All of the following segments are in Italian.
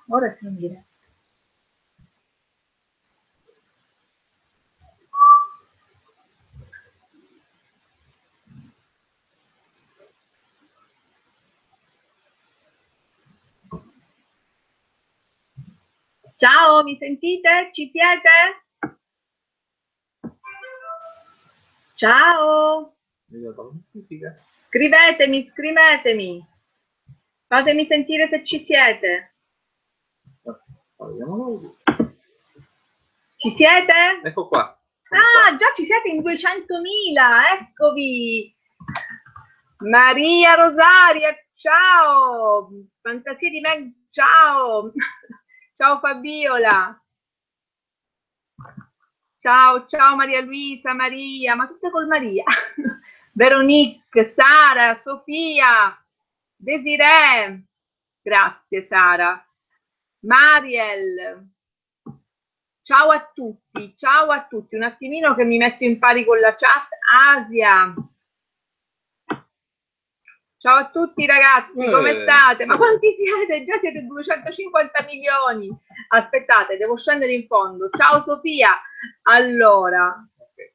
Ora è finire. Ciao, mi sentite? Ci siete? Ciao! Scrivetemi, scrivetemi. Fatemi sentire se ci siete. Ci siete? Ecco qua. Ah, già ci siete in 200.000, eccovi. Maria Rosaria, ciao. Fantasia di me, ciao. Ciao Fabiola. Ciao, ciao Maria Luisa, Maria, ma tutte col Maria. Veronique, Sara, Sofia, Desiree. Grazie Sara. Mariel. Ciao a tutti, ciao a tutti. Un attimino che mi metto in pari con la chat. Asia. Ciao a tutti ragazzi, come state? Ma quanti siete? Già siete 250 milioni. Aspettate, devo scendere in fondo. Ciao Sofia. Allora.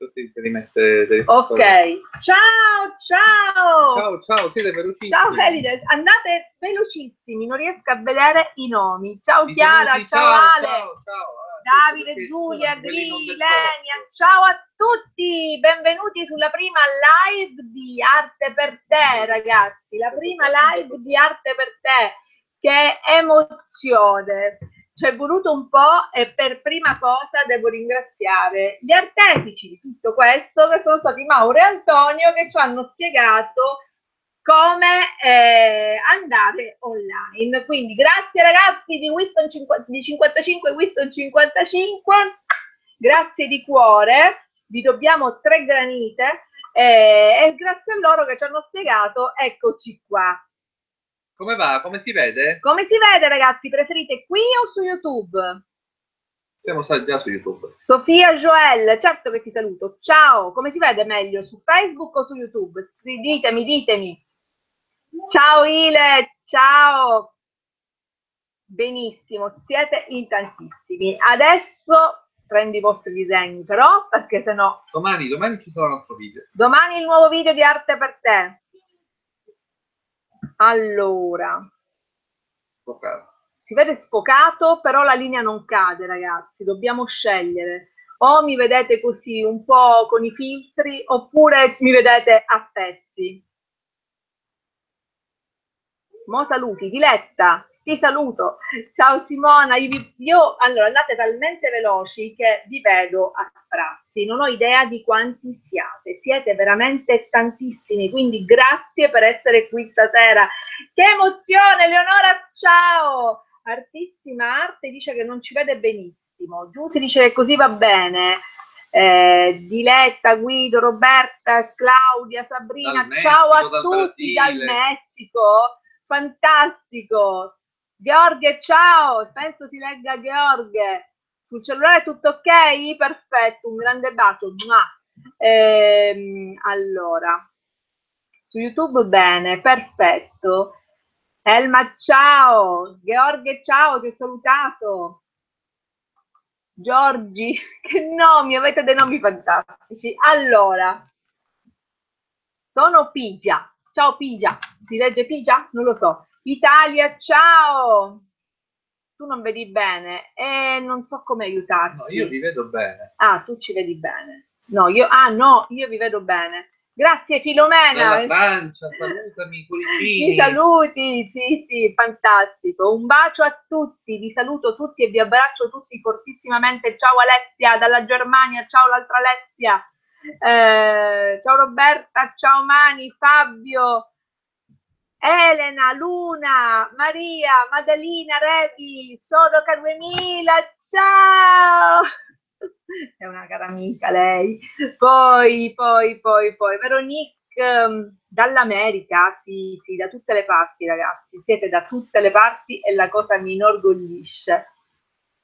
Ok. Ciao, ciao. Ciao, ciao, siete velocissimi. Ciao Elide, andate velocissimi, non riesco a vedere i nomi. Ciao Chiara, ciao Ale. Ciao, ciao. Davide, Giulia, Gri, Lenia, ciao a tutti, benvenuti sulla prima live di Arte per te ragazzi, la prima live di Arte per te, che emozione, ci è voluto un po' e per prima cosa devo ringraziare gli artefici di tutto questo che sono stati Mauro e Antonio che ci hanno spiegato come andare online. Quindi grazie ragazzi di Winston 55 Winston 55, grazie di cuore, vi dobbiamo 3 granite e grazie a loro che ci hanno spiegato, eccoci qua. Come va? Come si vede? Come si vede ragazzi? Preferite qui o su YouTube? Siamo già su YouTube. Sofia Joel, certo che ti saluto. Ciao, come si vede meglio? Su Facebook o su YouTube? Ditemi, ditemi. Ciao Ile, ciao. Benissimo, siete in tantissimi. Adesso prendo i vostri disegni, però, perché sennò... Domani ci sarà un altro video. Domani il nuovo video di Arte per te. Allora. Sfocato. Si vede sfocato, però la linea non cade, ragazzi. Dobbiamo scegliere. O mi vedete così un po' con i filtri, oppure mi vedete a pezzi. Mo saluti, Diletta, ti saluto. Ciao Simona, allora andate talmente veloci che vi vedo a sprazzi, non ho idea di quanti siete veramente tantissimi, quindi grazie per essere qui stasera. Che emozione, Leonora, ciao! Artissima Arte dice che non ci vede benissimo, Giussi dice che così va bene. Diletta, Guido, Roberta, Claudia, Sabrina, Messico, ciao a tutti dal Messico. Fantastico. Gheorghe, ciao. Penso si legga Gheorghe. Sul cellulare tutto ok? Perfetto, un grande bacio. Allora, su YouTube bene, perfetto. Elma, ciao. Gheorghe, ciao, ti ho salutato. Giorgi, che nomi, avete dei nomi fantastici. Allora, sono Pigia. Ciao Pigia. Si legge Pigia? Non lo so. Italia, ciao. Tu non vedi bene e non so come aiutarti. No, io vi vedo bene. Ah, tu ci vedi bene. No, io vi vedo bene. Grazie Filomena. Dalla Francia, salutami cuoricini. Mi saluti, sì, sì, fantastico. Un bacio a tutti, vi saluto tutti e vi abbraccio tutti fortissimamente. Ciao Alessia dalla Germania, ciao l'altra Alessia. Ciao Roberta, ciao Mani, Fabio, Elena, Luna, Maria, Maddalena, Revi, Sodoca 2000, ciao! È una cara amica lei. Poi, Veronique dall'America, sì, sì, da tutte le parti ragazzi, siete da tutte le parti e la cosa mi inorgoglisce.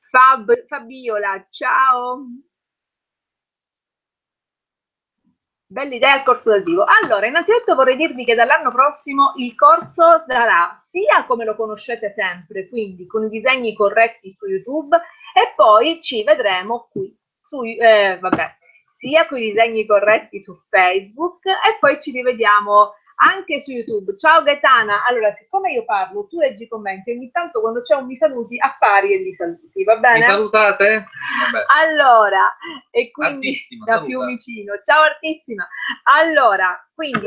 Fabiola, ciao! Bella idea il corso dal vivo. Allora, innanzitutto vorrei dirvi che dall'anno prossimo il corso sarà sia come lo conoscete sempre, quindi con i disegni corretti su YouTube, e poi ci vedremo qui, sia con i disegni corretti su Facebook, e poi ci rivediamo anche su YouTube. Ciao Gaetana, allora siccome io parlo, tu leggi i commenti, ogni tanto quando c'è un mi saluti, appari e li saluti, va bene? Mi salutate? Vabbè. Allora, e quindi Artissima, da saluta. Fiumicino, ciao Artissima. Allora, quindi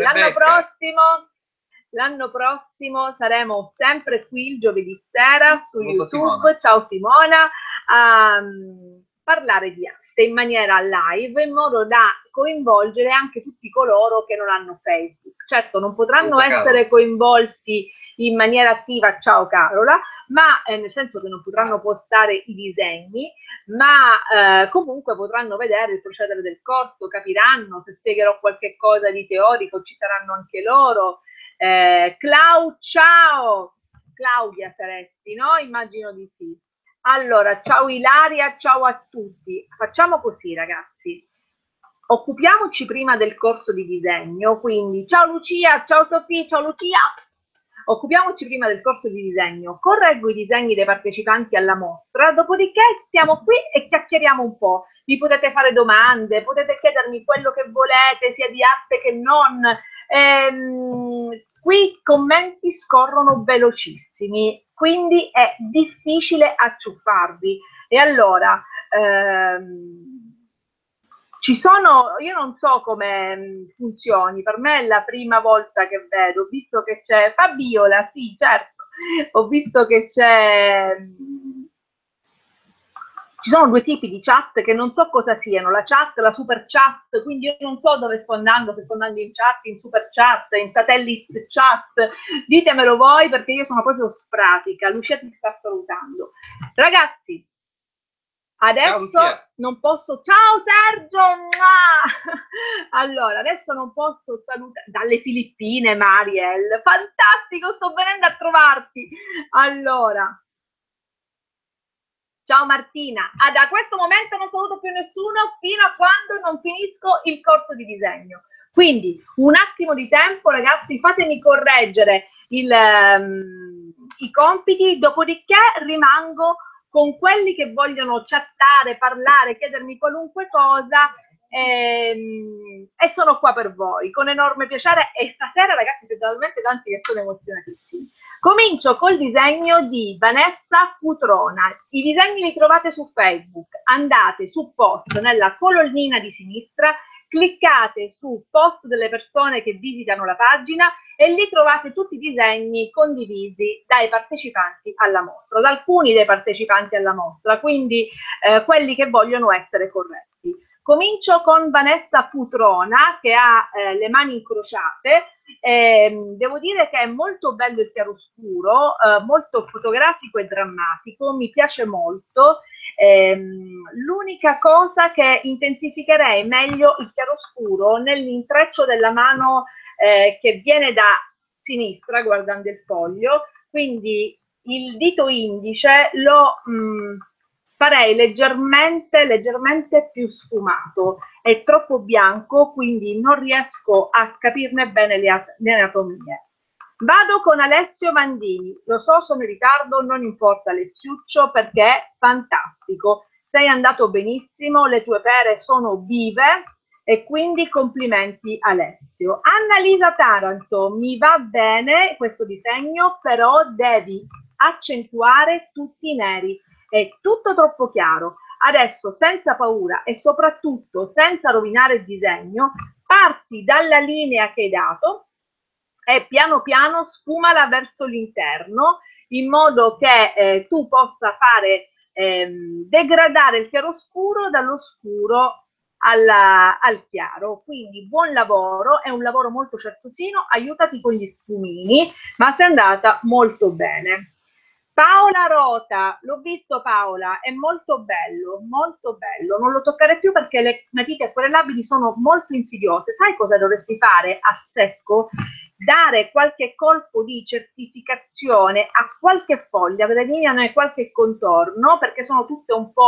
l'anno prossimo saremo sempre qui il giovedì sera su YouTube, Simona. Ciao Simona, a parlare di arte in maniera live, in modo da coinvolgere anche tutti coloro che non hanno Facebook. Certo, non potranno essere coinvolti in maniera attiva, ciao Carola, ma nel senso che non potranno postare i disegni, ma comunque potranno vedere il procedere del corso, capiranno se spiegherò qualche cosa di teorico, ci saranno anche loro. Ciao! Claudia saresti, no? Immagino di sì. Allora, ciao Ilaria, ciao a tutti. Facciamo così, ragazzi. Occupiamoci prima del corso di disegno, quindi ciao Lucia, ciao Sofì, ciao Lucia. Occupiamoci prima del corso di disegno, correggo i disegni dei partecipanti alla mostra, dopodiché stiamo qui e chiacchieriamo un po'. Vi potete fare domande, potete chiedermi quello che volete, sia di arte che non. Qui i commenti scorrono velocissimi, quindi è difficile acciuffarvi. E allora, io non so come funzioni, per me è la prima volta che vedo, ho visto che c'è Fabiola, sì, certo, ho visto che ci sono due tipi di chat che non so cosa siano, la chat, la super chat, quindi io non so dove sto andando, se sto andando in chat, in super chat, in satellite chat, ditemelo voi perché io sono proprio spratica. Lucia ti sta salutando. Ragazzi, adesso non posso, ciao Sergio, allora adesso non posso salutare dalle Filippine, Mariel, fantastico, sto venendo a trovarti. Allora, ciao Martina, da questo momento non saluto più nessuno fino a quando non finisco il corso di disegno, quindi un attimo di tempo, ragazzi, fatemi correggere i compiti, dopodiché rimango con quelli che vogliono chattare, parlare, chiedermi qualunque cosa, e sono qua per voi con enorme piacere. E stasera, ragazzi, siete talmente tanti che sono emozionatissimi. Comincio col disegno di Vanessa Futrona. I disegni li trovate su Facebook, andate su post nella colonnina di sinistra, cliccate su post delle persone che visitano la pagina e lì trovate tutti i disegni condivisi dai partecipanti alla mostra, da alcuni dei partecipanti alla mostra, quindi quelli che vogliono essere corretti. Comincio con Vanessa Futrona che ha le mani incrociate. Devo dire che è molto bello il chiaroscuro, molto fotografico e drammatico, mi piace molto. L'unica cosa che intensificherei meglio il chiaroscuro nell'intreccio della mano che viene da sinistra guardando il foglio, quindi il dito indice lo farei leggermente più sfumato, è troppo bianco, quindi non riesco a capirne bene le anatomie. Vado con Alessio Mandini, lo so, sono in ritardo, non importa Alessiuccio perché è fantastico, sei andato benissimo, le tue pere sono vive e quindi complimenti Alessio. Annalisa Taranto, mi va bene questo disegno, però devi accentuare tutti i neri, è tutto troppo chiaro. Adesso senza paura e soprattutto senza rovinare il disegno, parti dalla linea che hai dato e piano piano sfumala verso l'interno in modo che tu possa fare degradare il chiaroscuro dallo scuro al chiaro. Quindi buon lavoro, è un lavoro molto certosino, aiutati con gli sfumini, ma sei andata molto bene. Paola Rota, l'ho visto Paola, è molto bello, non lo toccare più perché le matite acquerellabili sono molto insidiose. Sai cosa dovresti fare a secco? Dare qualche colpo di certificazione a qualche foglia, delineano qualche contorno perché sono tutte un po'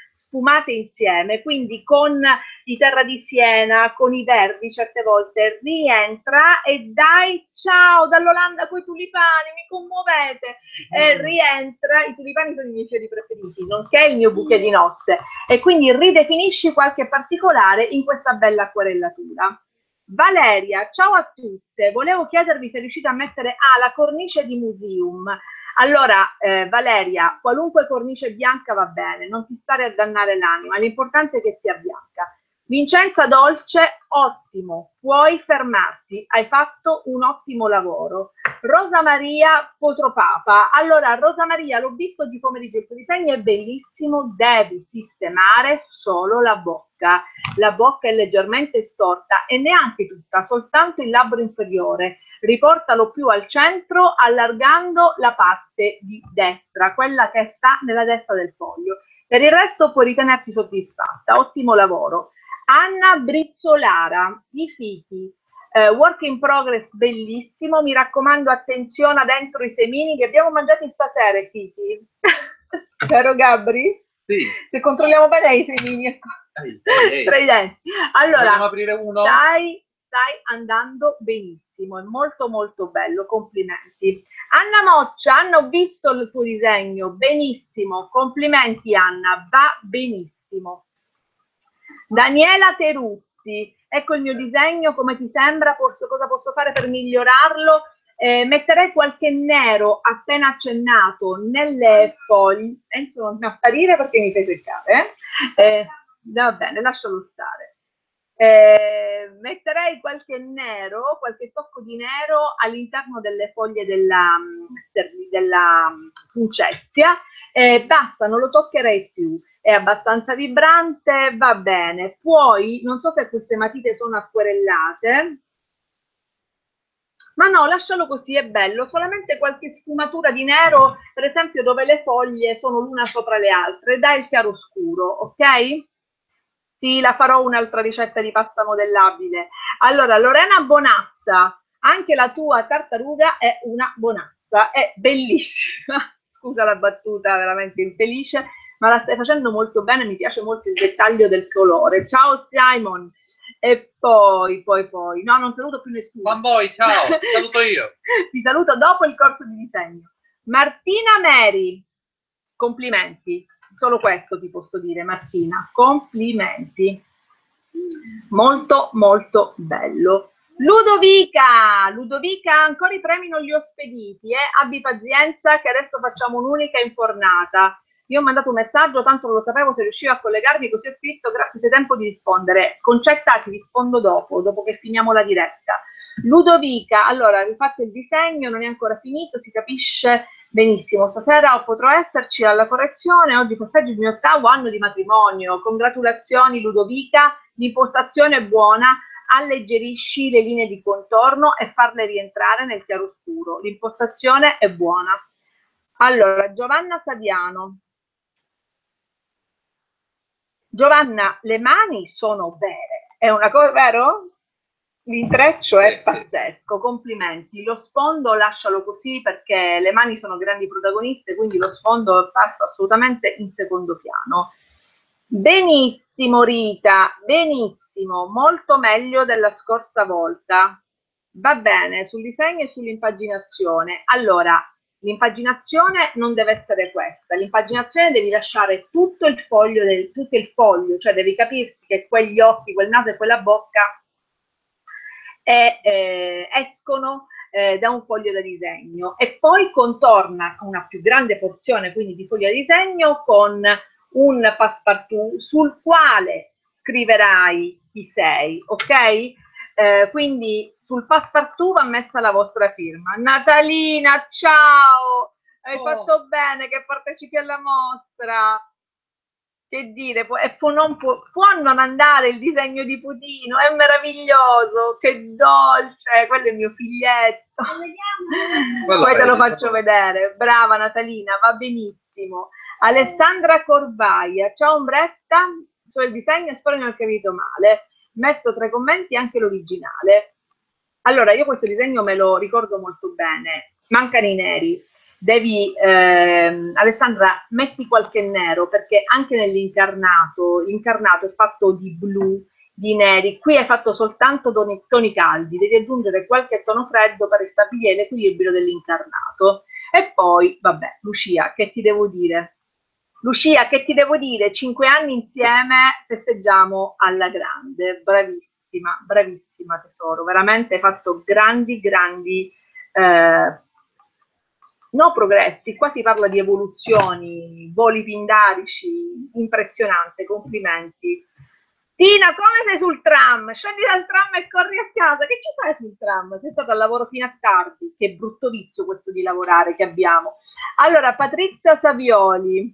sfumate insieme, quindi con i terra di Siena, con i verdi certe volte rientra e dai ciao dall'Olanda coi tulipani, mi commuovete, rientra, i tulipani sono i miei fiori preferiti, nonché il mio bouquet di nozze, e quindi ridefinisci qualche particolare in questa bella acquarellatura. Valeria, ciao a tutte, volevo chiedervi se riuscite a mettere la cornice di Museum. Allora, Valeria, qualunque cornice bianca va bene, non ti stare a dannare l'anima, l'importante è che sia bianca. Vincenza Dolce, ottimo, puoi fermarti, hai fatto un ottimo lavoro. Rosa Maria Potropapa, allora Rosa Maria, l'ho visto di pomeriggio, il tuo disegno è bellissimo, devi sistemare solo la bocca è leggermente storta e neanche tutta, soltanto il labbro inferiore, riportalo più al centro allargando la parte di destra, quella che sta nella destra del foglio. Per il resto puoi ritenerti soddisfatta, ottimo lavoro. Anna Brizzolara, i fichi, work in progress bellissimo, mi raccomando attenzione dentro i semini che abbiamo mangiato stasera, i fichi. Vero Gabri? Sì. Se controlliamo bene i semini tra i denti. Allora, aprire uno? stai andando benissimo, è molto molto bello, complimenti. Anna Moccia, Anna, ho visto il tuo disegno, benissimo, complimenti Anna, va benissimo. Daniela Teruzzi, ecco il mio disegno, come ti sembra, cosa posso fare per migliorarlo? Metterei qualche nero appena accennato nelle foglie, penso non apparire perché mi fai seccare, va bene, lascialo stare. Metterei qualche nero, qualche tocco di nero all'interno delle foglie della Fucezia, basta, non lo toccherei più. È abbastanza vibrante, va bene. Poi, non so se queste matite sono acquerellate, ma no, lascialo così, è bello. Solamente qualche sfumatura di nero, per esempio dove le foglie sono l'una sopra le altre, dai il chiaroscuro, ok? Sì, la farò un'altra ricetta di pasta modellabile. Allora, Lorena Bonazza, anche la tua tartaruga è una bonazza, è bellissima. Scusa la battuta, veramente infelice, ma la stai facendo molto bene, mi piace molto il dettaglio del colore. Ciao Simon. E poi, no, non saluto più nessuno. Fanboy, ciao, ti saluto io. Ti saluto dopo il corso di disegno. Martina Meri, complimenti. Solo questo ti posso dire, Martina, complimenti. Molto, molto bello. Ludovica, ancora i premi non li ho spediti, abbi pazienza che adesso facciamo un'unica infornata. Io ho mandato un messaggio, tanto non lo sapevo se riuscivo a collegarmi, così ho scritto grazie se hai tempo di rispondere. Concetta, ti rispondo dopo che finiamo la diretta. Ludovica, allora rifate il disegno, non è ancora finito, si capisce benissimo. Stasera potrò esserci alla correzione, oggi festeggio il mio 8º anno di matrimonio. Congratulazioni Ludovica, l'impostazione è buona, alleggerisci le linee di contorno e farle rientrare nel chiaroscuro. L'impostazione è buona. Allora, Giovanna Saviano. Giovanna, le mani sono vere, è una cosa, vero? L'intreccio è pazzesco, complimenti. Lo sfondo lascialo così perché le mani sono grandi protagoniste, quindi lo sfondo passa assolutamente in secondo piano. Benissimo Rita, benissimo, molto meglio della scorsa volta. Va bene, sul disegno e sull'impaginazione. Allora, l'impaginazione non deve essere questa, l'impaginazione devi lasciare tutto il foglio, cioè devi capirsi che quegli occhi, quel naso e quella bocca escono da un foglio da disegno e poi contorna una più grande porzione quindi di foglio da disegno con un passepartout sul quale scriverai chi sei, ok? Quindi sul passepartout va messa la vostra firma. Natalina, ciao! Hai fatto bene che partecipi alla mostra. Che dire, può non andare il disegno di Putino, è meraviglioso, che dolce, quello è il mio figlietto. Poi te lo faccio vedere. Brava Natalina, va benissimo. Alessandra Corvaia, ciao Ombretta, so il disegno e spero di non aver capito male. Metto tra i commenti anche l'originale. Allora, io questo disegno me lo ricordo molto bene, mancano i neri. devi, Alessandra, metti qualche nero, perché anche nell'incarnato, l'incarnato è fatto di blu, di neri, qui hai fatto soltanto toni caldi, devi aggiungere qualche tono freddo per ristabilire l'equilibrio dell'incarnato. E poi, vabbè, Lucia, che ti devo dire? Lucia, che ti devo dire? 5 anni insieme festeggiamo alla grande, bravissima, bravissima tesoro, veramente hai fatto grandi, grandi, no progressi, qua si parla di evoluzioni, voli pindarici, impressionante, complimenti. Tina, come sei sul tram? Scendi dal tram e corri a casa. Che ci fai sul tram? Sei stata al lavoro fino a tardi. Che brutto vizio questo di lavorare che abbiamo. Allora, Patrizia Savioli.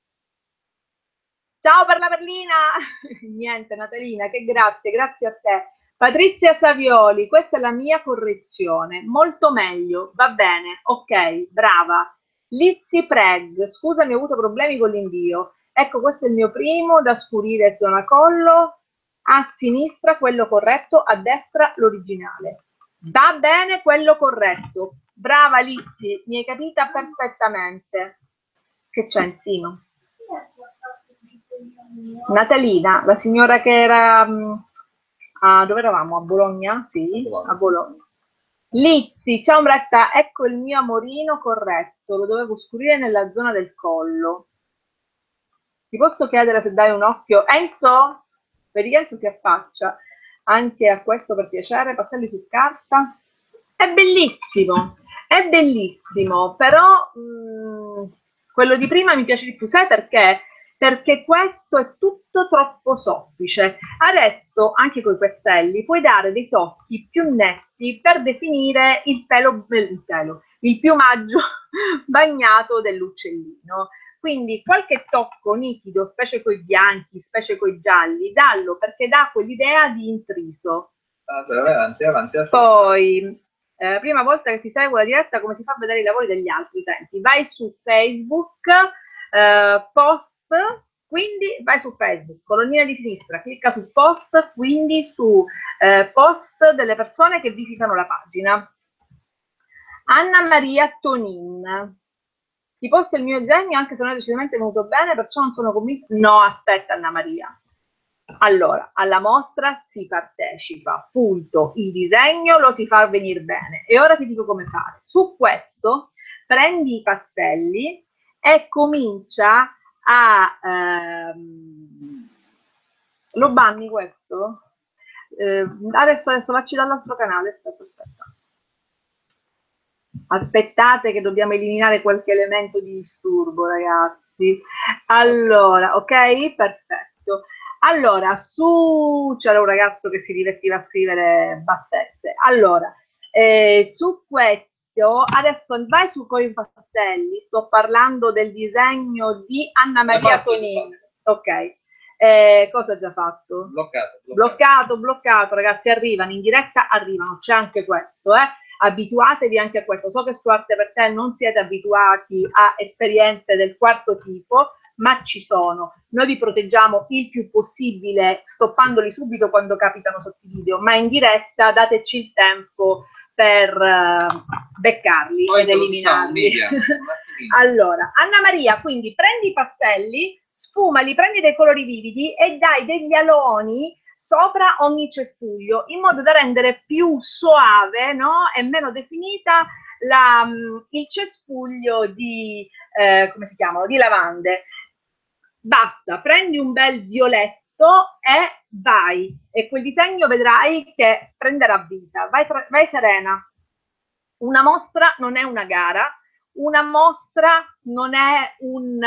Ciao per la Berlina! Niente, Natalina, che grazie, grazie a te. Patrizia Savioli, questa è la mia correzione. Molto meglio, va bene, ok, brava. Lizzy Preg, scusami, ho avuto problemi con l'invio. Ecco, questo è il mio primo, da scurire zona collo, a sinistra quello corretto, a destra l'originale. Va bene quello corretto. Brava Lizzy, mi hai capita perfettamente. Che c'è, Enzino? Natalina, la signora che era dove eravamo? A Bologna? Sì, a Bologna. Lizzy, ciao Ombretta, ecco il mio amorino corretto, lo dovevo scurire nella zona del collo. Ti posso chiedere se dai un occhio? Enzo? Vedi che Enzo si affaccia anche a questo per piacere, pastelli su carta. È bellissimo, però quello di prima mi piace di più, sai perché? Perché questo è tutto troppo soffice. Adesso, anche con i pastelli, puoi dare dei tocchi più netti per definire il piumaggio bagnato dell'uccellino. Quindi qualche tocco nitido, specie coi bianchi, specie coi gialli, dallo perché dà quell'idea di intriso. Avanti, avanti. Poi, prima volta che ti seguo la diretta, come si fa a vedere i lavori degli altri utenti? Vai su Facebook, post, quindi vai su Facebook, colonnina di sinistra, clicca su post, quindi su post delle persone che visitano la pagina. Anna Maria Tonin. Ti posto il mio disegno anche se non è decisamente venuto bene, perciò non sono convinta. No, aspetta Anna Maria. Allora, alla mostra si partecipa, punto. Il disegno lo si fa venire bene. E ora ti dico come fare. Su questo prendi i pastelli e comincia a... lo banni questo? Adesso facci dall'altro canale. Aspetta. Aspettate che dobbiamo eliminare qualche elemento di disturbo, ragazzi. Allora, ok? Perfetto. Allora, c'era un ragazzo che si divertiva a scrivere bassette. Allora, su questo, adesso vai su Coi Pastelli, sto parlando del disegno di Anna Maria Tonini. Ok. Cosa ha già fatto? Bloccato, ragazzi, arrivano, in diretta arrivano, c'è anche questo, abituatevi anche a questo. So che su Arte per Te non siete abituati a esperienze del quarto tipo, ma ci sono. Noi vi proteggiamo il più possibile, stoppandoli subito quando capitano sotto i video, ma in diretta dateci il tempo per beccarli ed eliminarli. Allora, Anna Maria, quindi prendi i pastelli, sfumali, prendi dei colori vividi e dai degli aloni sopra ogni cespuglio, in modo da rendere più soave, no? E meno definita il cespuglio di, come si chiamano, di lavande. Basta, prendi un bel violetto e vai. E quel disegno vedrai che prenderà vita. Vai serena. Una mostra non è una gara, una mostra non è un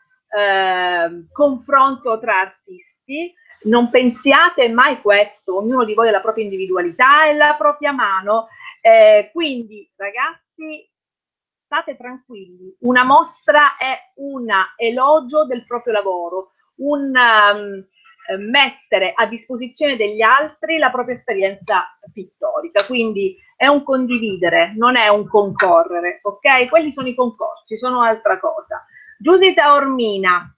confronto tra artisti. Non pensiate mai questo, ognuno di voi ha la propria individualità e la propria mano, quindi ragazzi state tranquilli, una mostra è un elogio del proprio lavoro, un mettere a disposizione degli altri la propria esperienza pittorica, quindi è un condividere, non è un concorrere, ok? Quelli sono i concorsi, sono altra cosa. Giusita Ormina.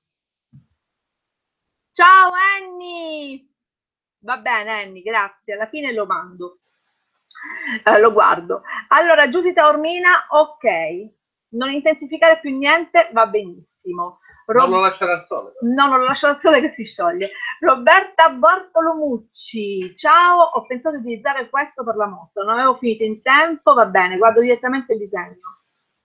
Ciao Annie! Va bene Annie, grazie, alla fine lo mando. Lo guardo. Allora, Giusita Ormina, ok. non intensificare più niente, va benissimo. Non lo lasciare al sole. No, non lo lascio al sole che si scioglie. Roberta Bartolomucci, ciao, ho pensato di utilizzare questo per la mostra, non avevo finito in tempo, va bene, guardo direttamente il disegno.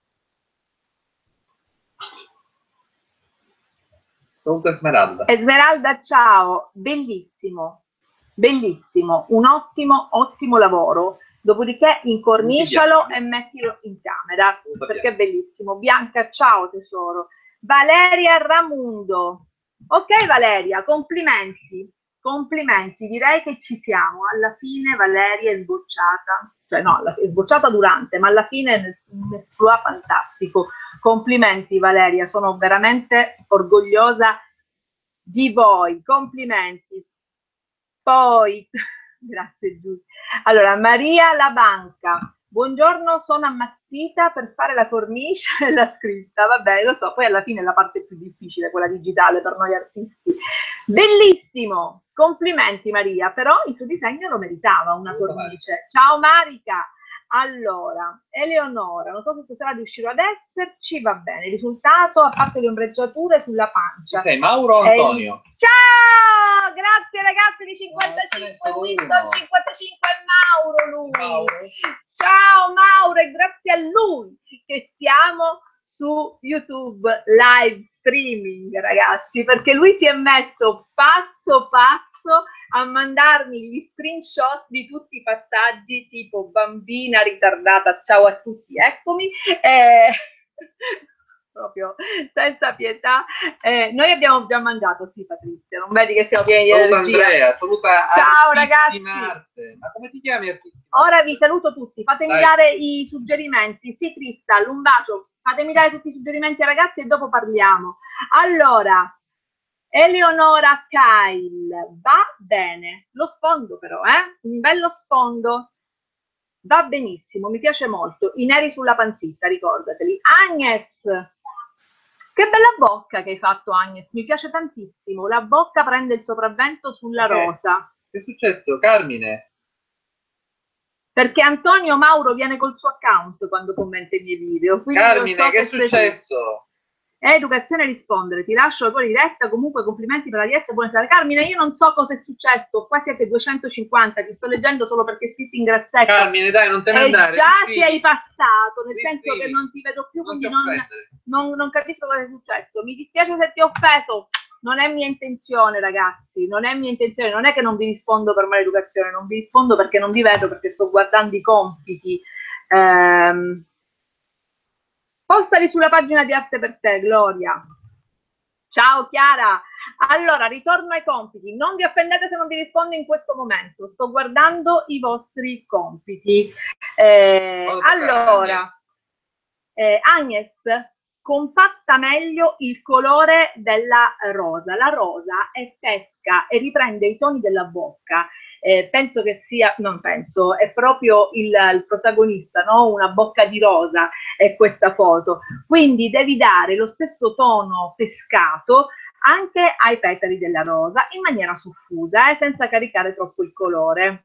Comunque Smeralda. Smeralda, ciao, bellissimo, bellissimo, un ottimo lavoro. Dopodiché incornicialo e mettilo in camera, perché è bellissimo. Bianca, ciao tesoro. Valeria Ramundo. Ok Valeria, complimenti, complimenti, direi che ci siamo. Alla fine Valeria è sbocciata, cioè no, è sbocciata durante, ma alla fine è un esploit fantastico. Complimenti Valeria, sono veramente orgogliosa di voi, complimenti. Poi, grazie Giulia. Allora, Maria La Banca, buongiorno, sono ammazzita per fare la cornice e la scritta, vabbè, lo so, poi alla fine è la parte più difficile, quella digitale per noi artisti. Bellissimo, complimenti Maria, però il tuo disegno lo meritava una cornice. Ciao Marica. Allora, Eleonora, non so se stasera riuscirò ad esserci, va bene, il risultato, a parte le ombreggiature sulla pancia. Sei Mauro o Antonio? Ciao, grazie ragazzi di 55, Winston 55 è Mauro lui. Ciao Mauro e grazie a lui che siamo su YouTube live streaming ragazzi, perché lui si è messo passo passo a mandarmi gli screenshot di tutti i passaggi tipo bambina ritardata, ciao a tutti, eccomi, proprio senza pietà. Noi abbiamo già mangiato, sì Patrizia, non vedi che siamo pieni di energia. Andrea, saluta ciao ragazzi. Marte. Ma come ti chiami artista? Ora vi saluto tutti, fatemi dare i suggerimenti. Sì Crystal, un bacio, fatemi dare tutti i suggerimenti ai ragazzi e dopo parliamo. Allora, Eleonora Kyle, va bene, lo sfondo però, un bello sfondo, va benissimo, mi piace molto, i neri sulla panzetta, ricordateli. Agnes, che bella bocca che hai fatto Agnes, mi piace tantissimo, la bocca prende il sopravvento sulla rosa. Che è successo, Carmine? Perché Antonio Mauro viene col suo account quando commenta i miei video. Carmine, so che è successo? Educazione a rispondere, ti lascio la tua diretta, comunque complimenti per la diretta, buonasera. Carmine, io non so cosa è successo, qua siete 250, ti sto leggendo solo perché è scritto in grassetto. Carmine, dai, non te ne andare. Già sei passato, nel senso che non ti vedo più, quindi non capisco cosa è successo. Mi dispiace se ti ho offeso, non è mia intenzione ragazzi, non è mia intenzione, non è che non vi rispondo per maleducazione, non vi rispondo perché non vi vedo, perché sto guardando i compiti. Postali sulla pagina di Arte per te, Gloria. Ciao Chiara. Allora, ritorno ai compiti. Non vi offendete se non vi rispondo in questo momento. Sto guardando i vostri compiti. Allora, Agnes, compatta meglio il colore della rosa. La rosa è fresca e riprende i toni della bocca. Penso che sia, non penso, è proprio il protagonista, no? Una bocca di rosa è questa foto. Quindi devi dare lo stesso tono pescato anche ai petali della rosa in maniera soffusa, senza caricare troppo il colore.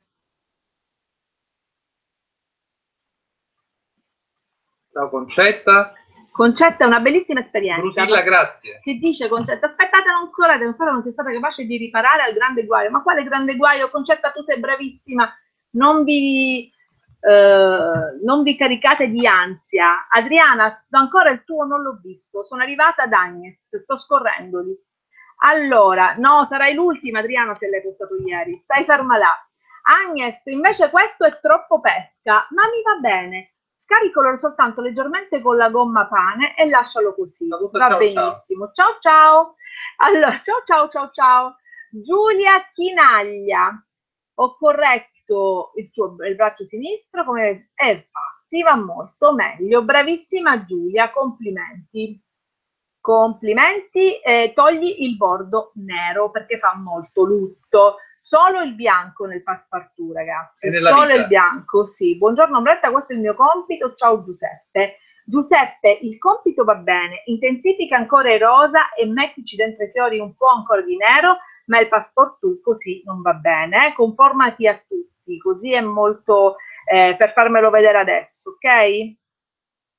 Ciao Concetta. Concetta è una bellissima esperienza. Brusilla, grazie. Che dice Concetta? Aspettate ancora non sei stata capace di riparare al grande guaio. Ma quale grande guaio? Concetta, tu sei bravissima. Non vi caricate di ansia. Adriana, ancora il tuo non l'ho visto. Sono arrivata ad Agnes, sto scorrendoli. Allora, no, sarai l'ultima Adriana se l'hai postato ieri. Stai ferma là. Agnes, invece questo è troppo pesca, ma mi va bene. Scaricalo soltanto leggermente con la gomma pane e lascialo così. Va benissimo. Ciao ciao. Allora, ciao. Giulia Chinaglia. Ho corretto il braccio sinistro, come infatti va molto meglio. Bravissima Giulia, complimenti. Complimenti. Togli il bordo nero perché fa molto lutto. Solo il bianco nel passepartout, ragazzi. Solo il bianco, sì. Buongiorno Ombretta, questo è il mio compito. Ciao Giuseppe. Giuseppe, il compito va bene. Intensifica ancora il rosa e mettici dentro i fiori un po' ancora di nero, ma il passepartout così non va bene. Conformati a tutti, così è molto per farmelo vedere adesso, ok?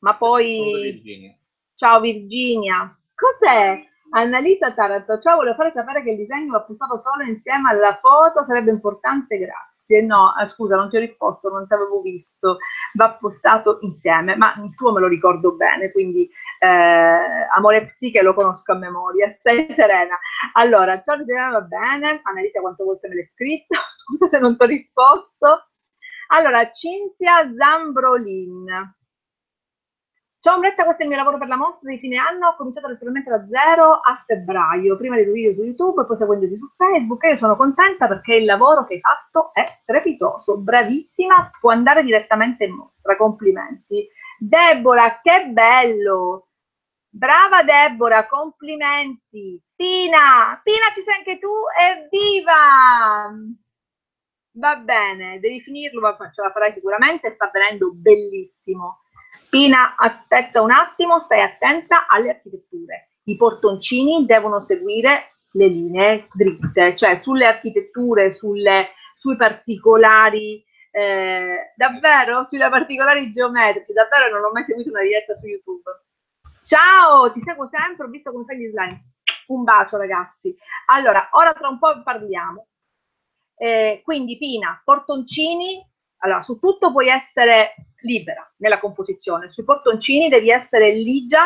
ma poi... Ciao Virginia. Cos'è? Annalisa Taranto, ciao, volevo fare sapere che il disegno va postato solo insieme alla foto, sarebbe importante, grazie. No, scusa, non ti ho risposto, non ti avevo visto, va postato insieme, ma il tuo me lo ricordo bene, quindi amore psiche lo conosco a memoria, stai serena. Allora, ciao Serena, va bene, Annalisa quante volte me l'hai scritto, scusa se non ti ho risposto. Allora, Cinzia Zambrolin. Ciao Ombretta, questo è il mio lavoro per la mostra di fine anno, ho cominciato letteralmente da zero a febbraio, prima dei tuoi video su YouTube e poi seguendoti su Facebook, e io sono contenta perché il lavoro che hai fatto è strepitoso, bravissima, può andare direttamente in mostra, complimenti. Deborah, che bello! Brava Deborah, complimenti. Pina, ci sei anche tu? Evviva! Va bene, devi finirlo, ma ce la farai sicuramente, sta venendo bellissimo. Pina, aspetta un attimo, stai attenta alle architetture. I portoncini devono seguire le linee dritte, cioè sulle architetture, sui particolari, davvero, sulle particolari geometrici, davvero non ho mai seguito una diretta su YouTube. Ciao, ti seguo sempre, ho visto come fai gli slime. Un bacio ragazzi. Allora, ora tra un po' parliamo. Quindi Pina, portoncini, allora su tutto puoi essere libera nella composizione, sui portoncini devi essere ligia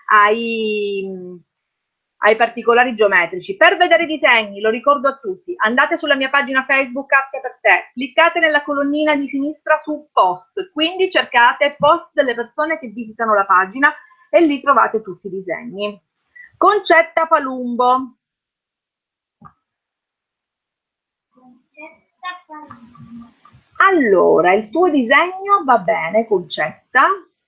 ai particolari geometrici. Per vedere i disegni, lo ricordo a tutti, andate sulla mia pagina Facebook Arte per te, cliccate nella colonnina di sinistra su post, quindi cercate post delle persone che visitano la pagina e lì trovate tutti i disegni. Concetta Palumbo. Allora, il tuo disegno va bene, Concetta,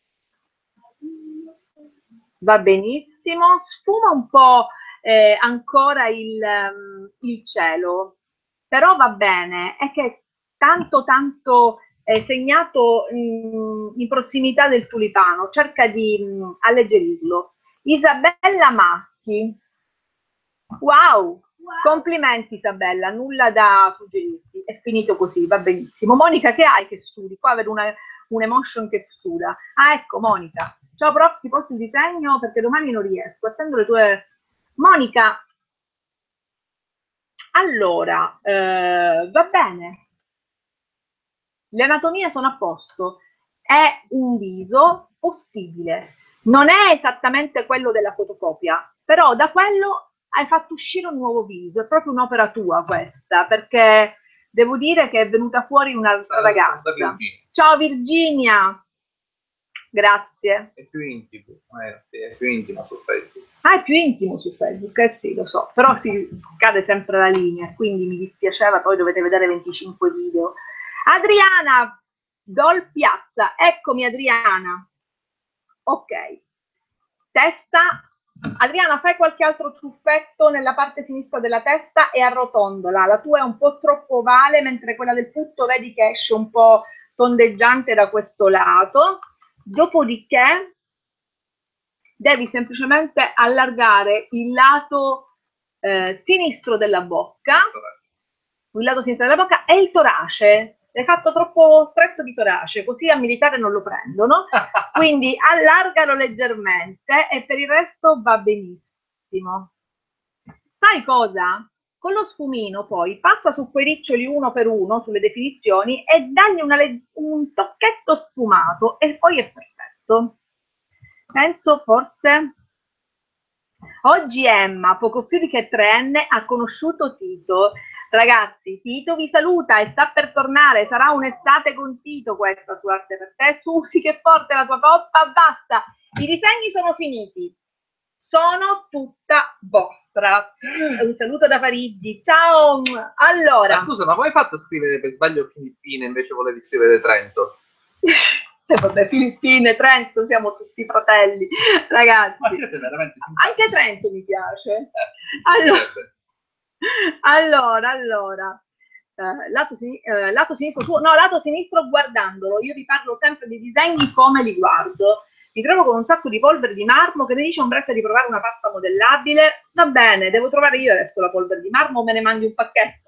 va benissimo, sfuma un po' ancora il cielo, però va bene, è che è tanto segnato in prossimità del tulipano, cerca di alleggerirlo. Isabella Macchi, wow! Complimenti Isabella, nulla da suggerirti, è finito così, va benissimo. Monica, che hai che sudi? Qua vedo un'emotion che suda. Ah, ecco Monica. Ciao prof, ti posto il disegno perché domani non riesco, attendo le tue... Monica, allora, va bene. Le anatomie sono a posto, è un viso possibile. Non è esattamente quello della fotocopia, però da quello hai fatto uscire un nuovo viso, è proprio un'opera tua questa, perché devo dire che è venuta fuori un'altra ragazza. Ciao Virginia, grazie. È più intimo, sì, è più intimo su Facebook. Ah, è più intimo su Facebook, sì, lo so, però si cade sempre la linea, quindi mi dispiaceva, poi dovete vedere 25 video. Adriana, Dol Piazza, eccomi Adriana. Ok, testa. Adriana, fai qualche altro ciuffetto nella parte sinistra della testa e arrotondola. La tua è un po' troppo ovale, mentre quella del putto vedi che esce un po' tondeggiante da questo lato. Dopodiché devi semplicemente allargare il lato sinistro della bocca, il lato sinistro della bocca e il torace. L'hai fatto troppo stretto di torace, così a militare non lo prendono, quindi allargalo leggermente e per il resto va benissimo. Sai cosa? Con lo sfumino poi passa su quei riccioli uno per uno sulle definizioni e dagli un tocchetto sfumato e poi è perfetto. Penso forse... Oggi Emma, poco più di che 3enne, ha conosciuto Tito. Ragazzi, Tito vi saluta e sta per tornare, sarà un'estate con Tito questa su Arte per te. Susi, che forte la tua coppa, basta, i disegni sono finiti, sono tutta vostra. Un saluto da Parigi, ciao. Allora, scusa, ma come hai fatto a scrivere per sbaglio Filippine invece volevi scrivere Trento? Vabbè, Filippine, Trento, siamo tutti fratelli, ragazzi. Ma siete veramente anche Trento mi piace. Allora. Lato sinistro suo, no, lato sinistro guardandolo. Io vi parlo sempre di disegni come li guardo. Mi trovo con un sacco di polvere di marmo che mi dice Ombretta di provare una pasta modellabile. Va bene, devo trovare io adesso la polvere di marmo o me ne mandi un pacchetto.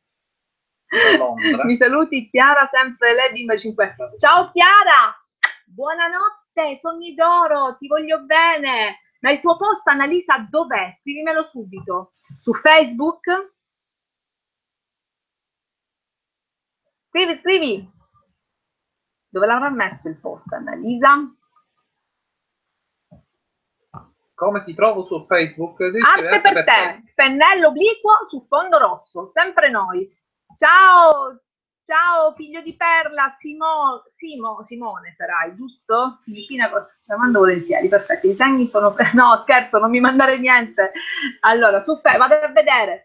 Mi saluti Chiara, sempre lei bimba 5. Ciao Chiara, Buonanotte, sogni d'oro, ti voglio bene. Ma il tuo post, Annalisa, dov'è? Scrivimelo subito. Su Facebook? Scrivi. Dove l'avrà messo il post, Annalisa? Come ti trovo su Facebook? Arte per te, pennello obliquo su fondo rosso, sempre noi. Ciao, ciao figlio di Perla, Simone sarai, giusto? Filippina, la mando volentieri, perfetto, i disegni sono... No, scherzo, non mi mandare niente. Allora, vado a vedere.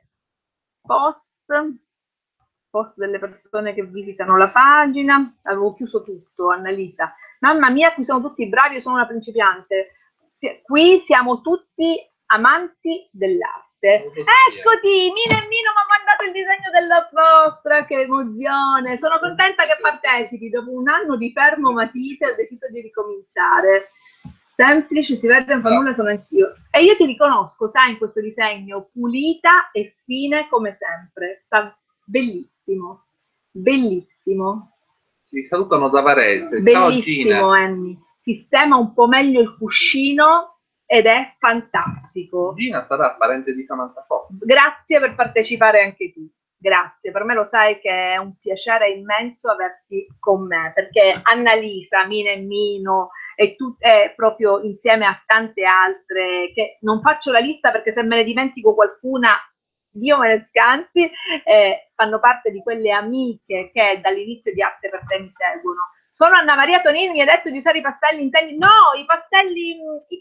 Post delle persone che visitano la pagina, avevo chiuso tutto, Annalisa. Mamma mia, qui sono tutti bravi, io sono una principiante. Qui siamo tutti amanti dell'arte. Eccoti, Mina e Mino mi ha mandato il disegno della vostra, che emozione. Sono contenta che partecipi. Dopo un anno di fermo matite ho deciso di ricominciare. Semplice, si vede, non fa nulla, sono anch'io. E io ti riconosco, sai, in questo disegno, pulita e fine come sempre. Sta bellissimo, bellissimo. Ci salutano da Varese. Bellissimo, Annie. Sistema un po' meglio il cuscino ed è fantastico. Gina sarà parente di Samantha Fox. Grazie per partecipare anche tu. Grazie, per me lo sai che è un piacere immenso averti con me, perché Annalisa, Mina e Mino e tu proprio insieme a tante altre, che non faccio la lista perché se me ne dimentico qualcuna, Dio me ne scansi, fanno parte di quelle amiche che dall'inizio di Arte per te mi seguono. Sono Anna Maria Tonini, mi ha detto di usare i pastelli, intendi? No, i pastelli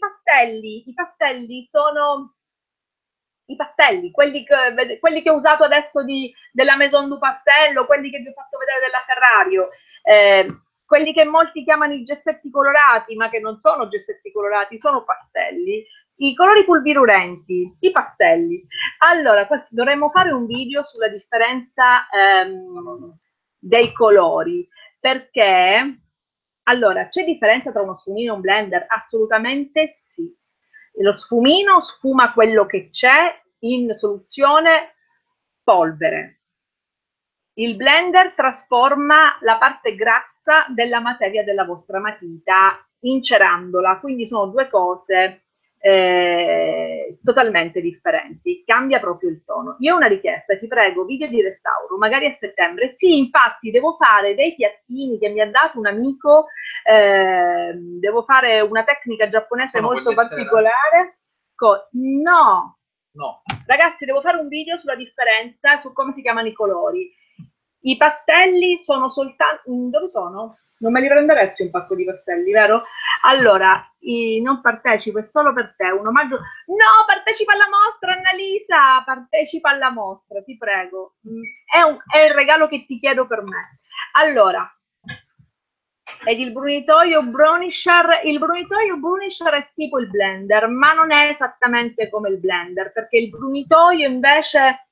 sono i pastelli, quelli che ho usato adesso della Maison du Pastello, quelli che vi ho fatto vedere della Ferrario, quelli che molti chiamano i gessetti colorati, ma che non sono gessetti colorati, sono pastelli. I colori pulvirulenti, i pastelli. Allora, dovremmo fare un video sulla differenza dei colori, perché allora c'è differenza tra uno sfumino e un blender? Assolutamente sì. Lo sfumino sfuma quello che c'è in soluzione polvere. Il blender trasforma la parte grassa della materia della vostra matita incerandola, quindi sono due cose totalmente differenti, cambia proprio il tono. Io ho una richiesta, ti prego, video di restauro, magari a settembre. Sì, infatti devo fare dei piattini che mi ha dato un amico, devo fare una tecnica giapponese molto particolare. No, ragazzi, devo fare un video sulla differenza, su come si chiamano i colori. I pastelli sono soltanto... Dove sono? Non me li prenderesti un pacco di pastelli, vero? Allora, non partecipo, è solo per te, un omaggio... No, partecipa alla mostra, Annalisa! Partecipa alla mostra, ti prego. È il regalo che ti chiedo per me. Allora, ed il brunitoio Brunisher è tipo il blender, ma non è esattamente come il blender, perché il brunitoio invece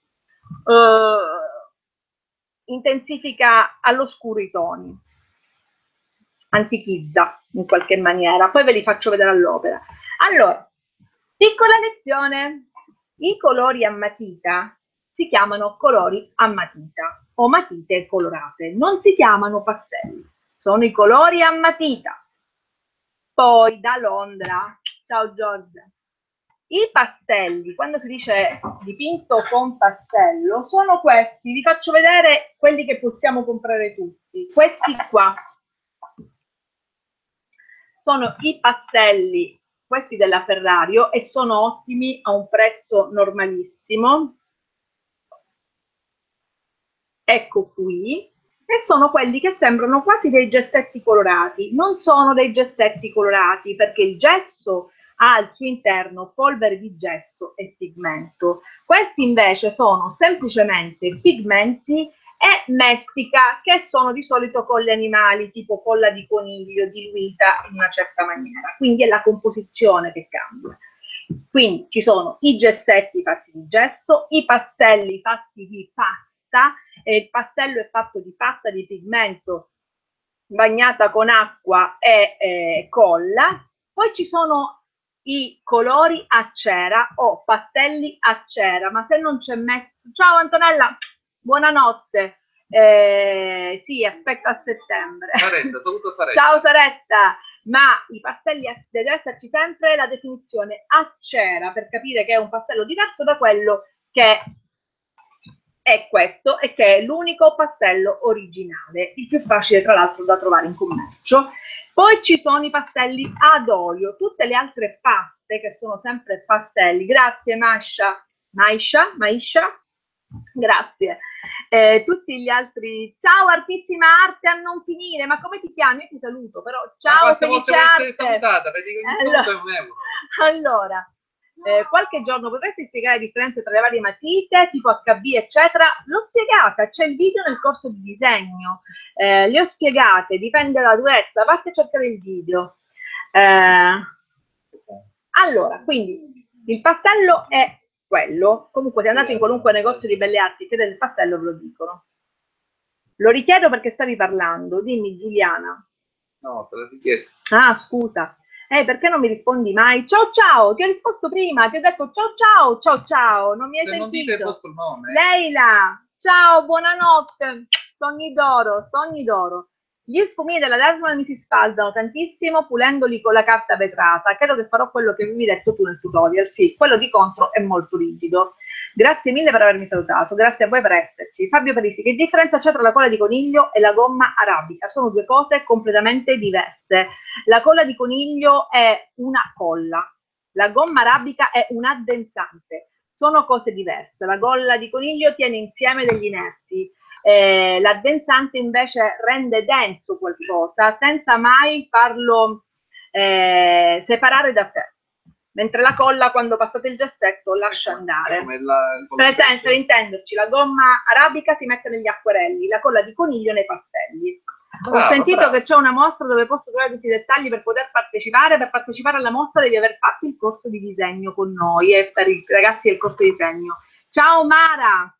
intensifica all'oscuro i toni, antichizza in qualche maniera, poi ve li faccio vedere all'opera. Allora, piccola lezione, i colori a matita si chiamano colori a matita o matite colorate, non si chiamano pastelli, sono i colori a matita. Poi da Londra, ciao Giorgia, i pastelli, quando si dice dipinto con pastello, sono questi, vi faccio vedere quelli che possiamo comprare tutti, questi qua. Sono i pastelli, questi della Ferrario, e sono ottimi a un prezzo normalissimo. Ecco qui. E sono quelli che sembrano quasi dei gessetti colorati. Non sono dei gessetti colorati perché il gesso ha al suo interno polvere di gesso e pigmento. Questi invece sono semplicemente pigmenti e mestica, che sono di solito con gli animali, tipo colla di coniglio, diluita in una certa maniera. Quindi è la composizione che cambia. Quindi ci sono i gessetti fatti di gesso, i pastelli fatti di pasta, e il pastello è fatto di pasta di pigmento bagnata con acqua e colla. Poi ci sono i colori a cera o pastelli a cera, ma se non c'è mezzo... Ciao Antonella, buonanotte. Sì, aspetta a settembre. Saretta, saluto Saretta. Ciao Saretta. ma i pastelli deve esserci sempre la definizione a cera per capire che è un pastello diverso da quello che è questo e che è l'unico pastello originale, il più facile tra l'altro da trovare in commercio. Poi ci sono i pastelli ad olio, tutte le altre paste che sono sempre pastelli. Grazie Maisha, grazie. Tutti gli altri, ciao Artissima Arte a non finire, ma come ti chiami? Io ti saluto, però ciao Felice Arte. Salutata, allora qualche giorno potresti spiegare le differenze tra le varie matite, tipo HB, eccetera? L'ho spiegata, c'è il video nel corso di disegno, le ho spiegate, dipende dalla durezza, vatti a cercare il video. Allora, quindi il pastello è quello, comunque se andate in qualunque negozio di belle arti chiedete il pastello ve lo dicono. Lo richiedo perché stavi parlando, dimmi Giuliana. No, te l'ho richiesto. Ah, scusa. Perché non mi rispondi mai? Ciao ciao, ti ho risposto prima, ti ho detto ciao ciao, ciao ciao, non mi hai sentito. Non dite il vostro nome. Leila, ciao, buonanotte, sogni d'oro, sogni d'oro. Gli sfumini della Desmond mi si sfaldano tantissimo pulendoli con la carta vetrata. Credo che farò quello che avevi detto tu nel tutorial. Sì, quello di contro è molto rigido. Grazie mille per avermi salutato, grazie a voi per esserci. Fabio Parisi, che differenza c'è tra la colla di coniglio e la gomma arabica? Sono due cose completamente diverse. La colla di coniglio è una colla, la gomma arabica è un addensante. Sono cose diverse. La colla di coniglio tiene insieme degli inerti. L'addensante invece rende denso qualcosa senza mai farlo separare da sé, mentre la colla quando passate il gessetto lascia andare. Per intenderci, la gomma arabica si mette negli acquerelli, la colla di coniglio nei pastelli. Ho sentito che c'è una mostra dove posso trovare tutti i dettagli per poter partecipare. Per partecipare alla mostra devi aver fatto il corso di disegno con noi e per i ragazzi del corso di disegno. Ciao Mara!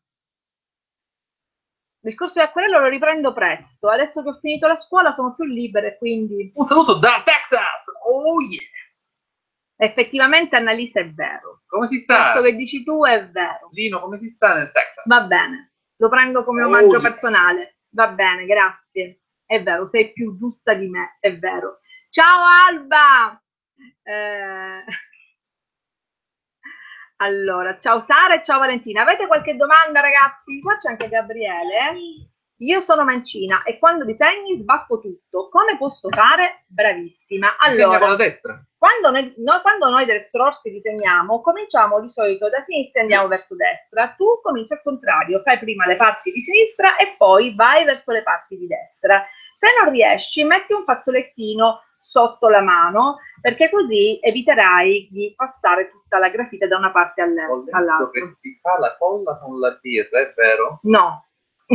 Il corso di acquerello lo riprendo presto. Adesso che ho finito la scuola sono più libere, quindi... Un saluto da Texas! Oh yes! Effettivamente Annalisa è vero. Come si sta? Questo che dici tu è vero. Lino, come si sta nel Texas? Va bene. Lo prendo come omaggio personale. Va bene, grazie. È vero, sei più giusta di me, è vero. Ciao Alba! Allora, ciao Sara e ciao Valentina. Avete qualche domanda, ragazzi? Qua c'è anche Gabriele. Io sono mancina e quando disegni sbaffo tutto. Come posso fare? Bravissima. Allora, con la destra. Quando noi destrorsi disegniamo, cominciamo di solito da sinistra e andiamo verso destra. Tu cominci al contrario, fai prima le parti di sinistra e poi vai verso le parti di destra. Se non riesci, metti un fazzolettino sotto la mano, perché così eviterai di passare tutta la grafite da una parte all'altra. Che si fa la colla con la birra, è vero? No.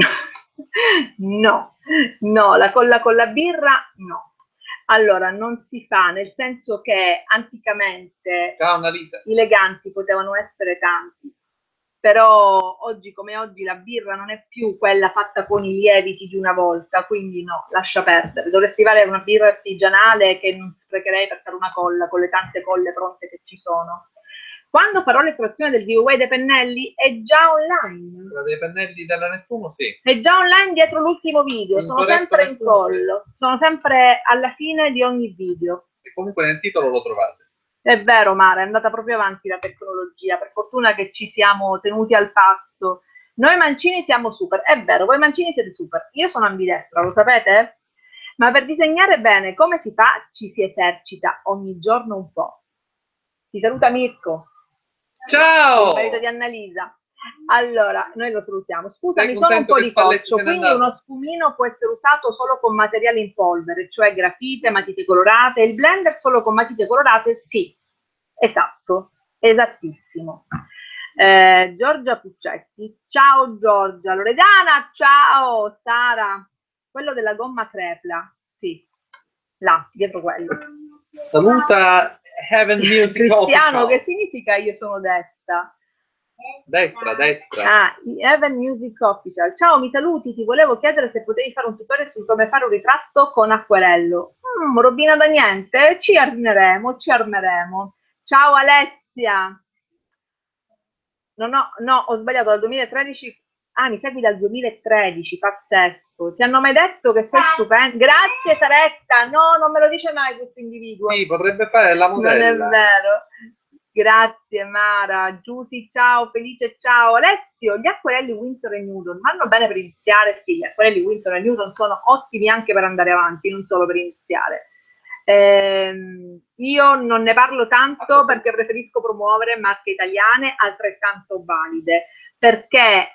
No, la colla con la birra no. Allora, non si fa, nel senso che anticamente i leganti potevano essere tanti, però oggi come oggi la birra non è più quella fatta con i lieviti di una volta, quindi no, lascia perdere. Dovresti fare una birra artigianale che non sprecherei per fare una colla con le tante colle pronte che ci sono. Quando farò l'estrazione del giveaway dei pennelli è già online. Dei pennelli della Nettuno, sì. È già online dietro l'ultimo video, sono sempre in collo, sono sempre alla fine di ogni video. E comunque nel titolo lo trovate. È vero Mara, è andata proprio avanti la tecnologia, per fortuna che ci siamo tenuti al passo. Noi mancini siamo super, è vero, voi mancini siete super, io sono ambidestra, lo sapete? Ma per disegnare bene come si fa? Ci si esercita ogni giorno un po'. Ti saluta Mirko. Ciao! Il marito di Annalisa. Allora, noi lo salutiamo. Scusami, sono un po' di coccio, quindi uno sfumino può essere usato solo con materiale in polvere, cioè grafite, matite colorate. Il blender solo con matite colorate? Sì, esatto, esattissimo. Giorgia Puccetti, ciao Giorgia. Loredana, ciao Sara. Quello della gomma crepla, sì, là, dietro quello. Saluta Heaven Music Cristiano, che significa io sono desta? Destra. Ah, Heaven Music Official. Ciao, mi saluti, ti volevo chiedere se potevi fare un tutorial su come fare un ritratto con acquerello. Robina da niente, ci armeremo. Ciao Alessia. No, ho sbagliato, dal 2013 Ah, mi segui dal 2013, pazzesco. Ti hanno mai detto che sei stupenda? Grazie Saretta, no, non me lo dice mai questo individuo. Sì, potrebbe fare la modella. Non è vero. Grazie Mara, Giusy, ciao, Felice, ciao. Alessio, gli acquerelli Winsor e Newton vanno bene per iniziare? Sì, gli acquerelli Winsor e Newton sono ottimi anche per andare avanti, non solo per iniziare. Io non ne parlo tanto perché preferisco promuovere marche italiane altrettanto valide, perché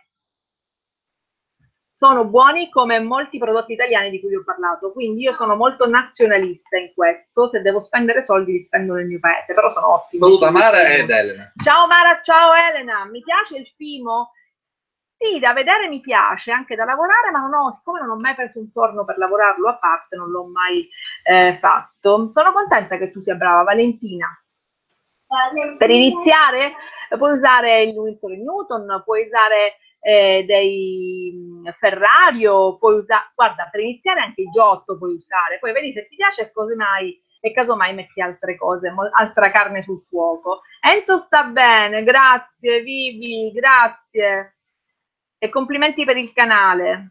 sono buoni come molti prodotti italiani di cui vi ho parlato, quindi io sono molto nazionalista in questo, se devo spendere soldi li spendo nel mio paese, però sono ottimi. Saluta Mara ed Elena. Ciao Mara, ciao Elena, mi piace il Fimo? Sì, da vedere mi piace, anche da lavorare, ma siccome non ho mai preso un torno per lavorarlo a parte, non l'ho mai fatto. Sono contenta che tu sia brava, Valentina. Per iniziare puoi usare il Winsor Newton, puoi usare dei Ferrario, puoi usare, guarda, per iniziare anche il Giotto puoi usare, poi vedi se ti piace e casomai metti altre cose, altra carne sul fuoco. Enzo sta bene, grazie Vivi, grazie e complimenti per il canale.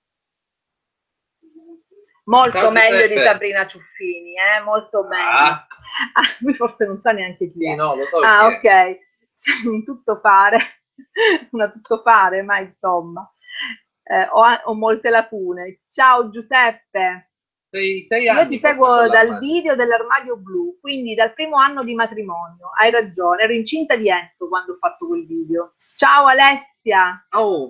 Molto ciao, meglio Giuseppe. Di Sabrina Ciuffini, molto meglio. Lui forse non sa neanche chi è. Sì, no, lo so ok, sei un tuttofare, una tuttofare, ma insomma, ho molte lacune. Ciao Giuseppe. Io ti seguo dal video dell'armadio blu, quindi dal primo anno di matrimonio. Hai ragione, ero incinta di Enzo quando ho fatto quel video. Ciao Alessia. Oh.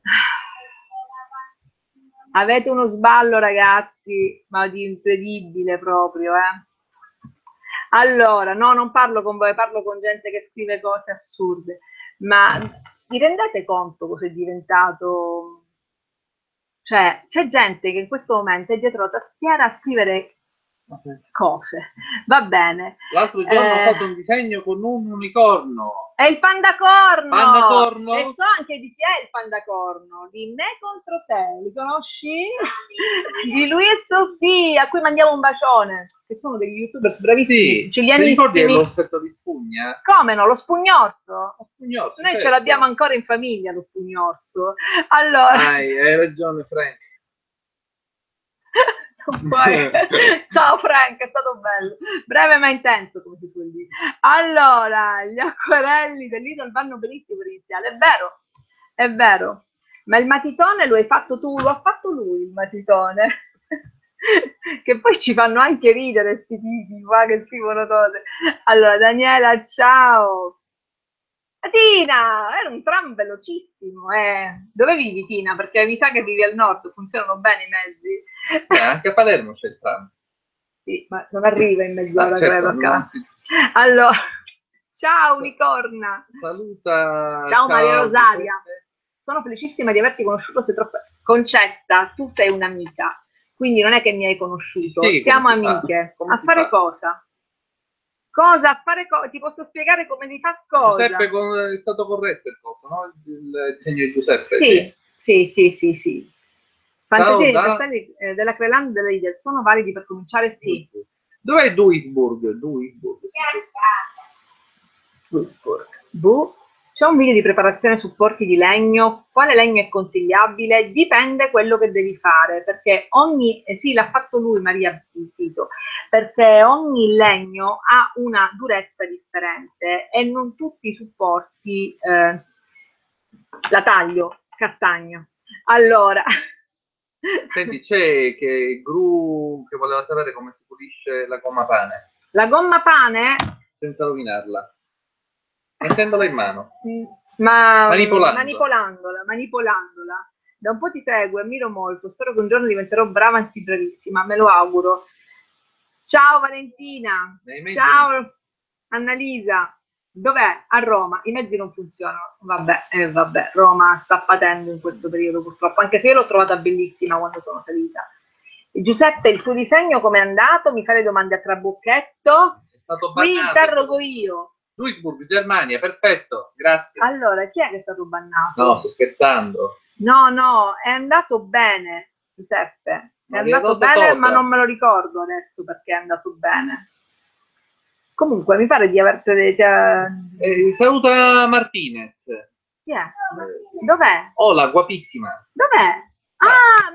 Avete uno sballo, ragazzi, ma di incredibile proprio, Allora, no, non parlo con voi, parlo con gente che scrive cose assurde, ma vi rendete conto cosa è diventato? Cioè, c'è gente che in questo momento è dietro la tastiera a scrivere cose. Va bene. L'altro giorno ho fatto un disegno con un unicorno. È il pandacorno! Pandacorno? E so anche di chi è il pandacorno. Di me contro te. Li conosci? Di lui e Sofia, a cui mandiamo un bacione. Che sono degli youtuber bravissimi. Sì, ti ricordi l'orsetto di spugna? Come no? Lo spugnorso? Lo spugnorso, noi certo. Ce l'abbiamo ancora in famiglia, lo spugnorso. Allora... hai ragione, Frank. Ciao Frank, è stato bello, breve ma intenso come si suol dire. Allora, gli acquerelli dell'Idol vanno benissimo per iniziare, è vero, ma il matitone lo hai fatto tu, lo ha fatto lui il matitone, che poi ci fanno anche ridere questi tipi qua che scrivono cose. Allora Daniela, ciao. Tina, era un tram velocissimo, Dove vivi Tina? Perché mi sa che vivi al nord, funzionano bene i mezzi. Anche a Palermo c'è il tram. Sì, ma non arriva in mezz'ora, certo, credo. Allora, ciao Unicorna. Saluta. Ciao Maria Rosaria. Sono felicissima di averti conosciuto, sei troppo... Concetta, tu sei un'amica, quindi non è che mi hai conosciuto, sì, siamo amiche. A fare cosa? Cosa? A fare cosa? Ti posso spiegare come si fa cosa? Giuseppe è stato corretto il coso, no? Il disegno di Giuseppe. Sì. Fantasie della Creland e della Lidl sono validi per cominciare? Sì. Dov'è Duisburg? C'è un video di preparazione su porchi di legno. Quale legno è consigliabile? Dipende quello che devi fare, perché sì, l'ha fatto lui Maria Tito, perché ogni legno ha una durezza differente e non tutti i supporti la taglio castagno. Allora, senti, c'è che Gru che voleva sapere come si pulisce la gomma pane. La gomma pane? Senza rovinarla. Mettendola in mano. Ma manipolandola. Da un po' ti seguo, ammiro molto, spero che un giorno diventerò brava, anzi bravissima, me lo auguro. Ciao Valentina, ciao Annalisa, dov'è? A Roma, i mezzi non funzionano, vabbè, Roma sta patendo in questo periodo purtroppo, anche se io l'ho trovata bellissima quando sono salita. Giuseppe, il tuo disegno com'è andato? Mi fai le domande a trabocchetto? È stato bannato. Qui interrogo io. Duisburg, Germania, perfetto, grazie. Allora, chi è che è stato bannato? No, sto scherzando. No, è andato bene, Giuseppe. È andato bene, ma non me lo ricordo adesso perché è andato bene. Comunque, mi pare di aver... Saluta Martinez. Chi è? Dov'è? Oh, la guapissima. Dov'è? Ah,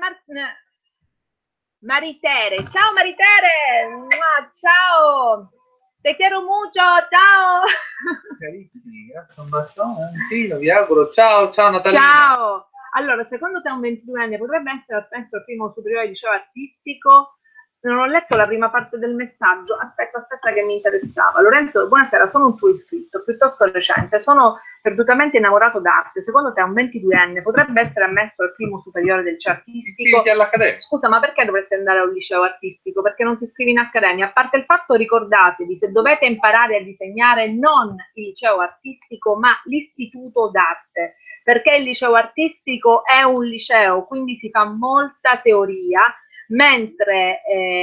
Maritere. Ciao Maritere! Ciao! Te quiero mucho, ciao! Carissimi, grazie un bacione. Sì, vi auguro. Ciao, ciao Natalina. Ciao! Allora, secondo te un 22enne potrebbe essere, penso, al primo superiore di liceo artistico? Non ho letto la prima parte del messaggio. Aspetta che mi interessava. Lorenzo, buonasera, sono un tuo iscritto, piuttosto recente. Sono perdutamente innamorato d'arte. Secondo te un 22enne potrebbe essere ammesso al primo superiore del liceo artistico? Iscriviti all'accademia. Scusa, ma perché dovreste andare a un liceo artistico? Perché non ti iscrivi in accademia? A parte il fatto, ricordatevi, se dovete imparare a disegnare, non il liceo artistico, ma l'istituto d'arte. Perché il liceo artistico è un liceo, quindi si fa molta teoria, mentre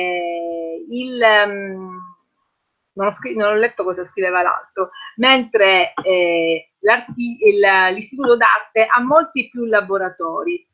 non ho letto cosa scriveva l'altro, mentre l'istituto d'arte ha molti più laboratori.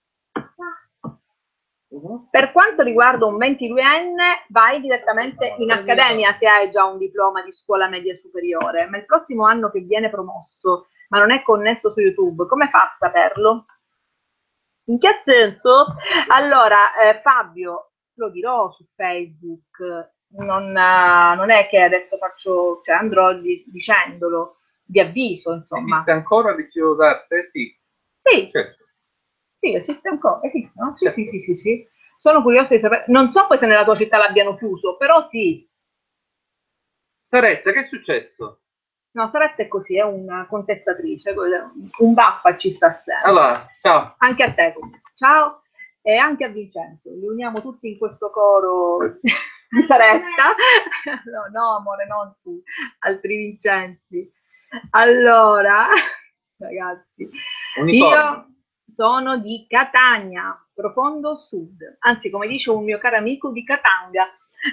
Per quanto riguarda un 22enne, vai direttamente in accademia se hai già un diploma di scuola media superiore, ma il prossimo anno che viene promosso, ma non è connesso su YouTube, come fa a saperlo? In che senso? Allora, Fabio, lo dirò su Facebook, non è che adesso andrò dicendolo, vi avviso, insomma. Esiste ancora l'istituto d'arte? Sì. Sì, certo. Sì, esiste ancora, esiste, no? Sì, certo. Sì. Sono curiosa di sapere, non so poi se nella tua città l'abbiano chiuso, però sì. Saretta, che è successo? No, Saretta è così, è una contestatrice, un baffa ci sta sempre. Allora, ciao. Anche a te, ciao, e anche a Vincenzo, li uniamo tutti in questo coro di Saretta. No, amore, non tu, altri Vincenzi. Allora, ragazzi, io sono di Catania, profondo sud, anzi, come dice un mio caro amico, di Catanga.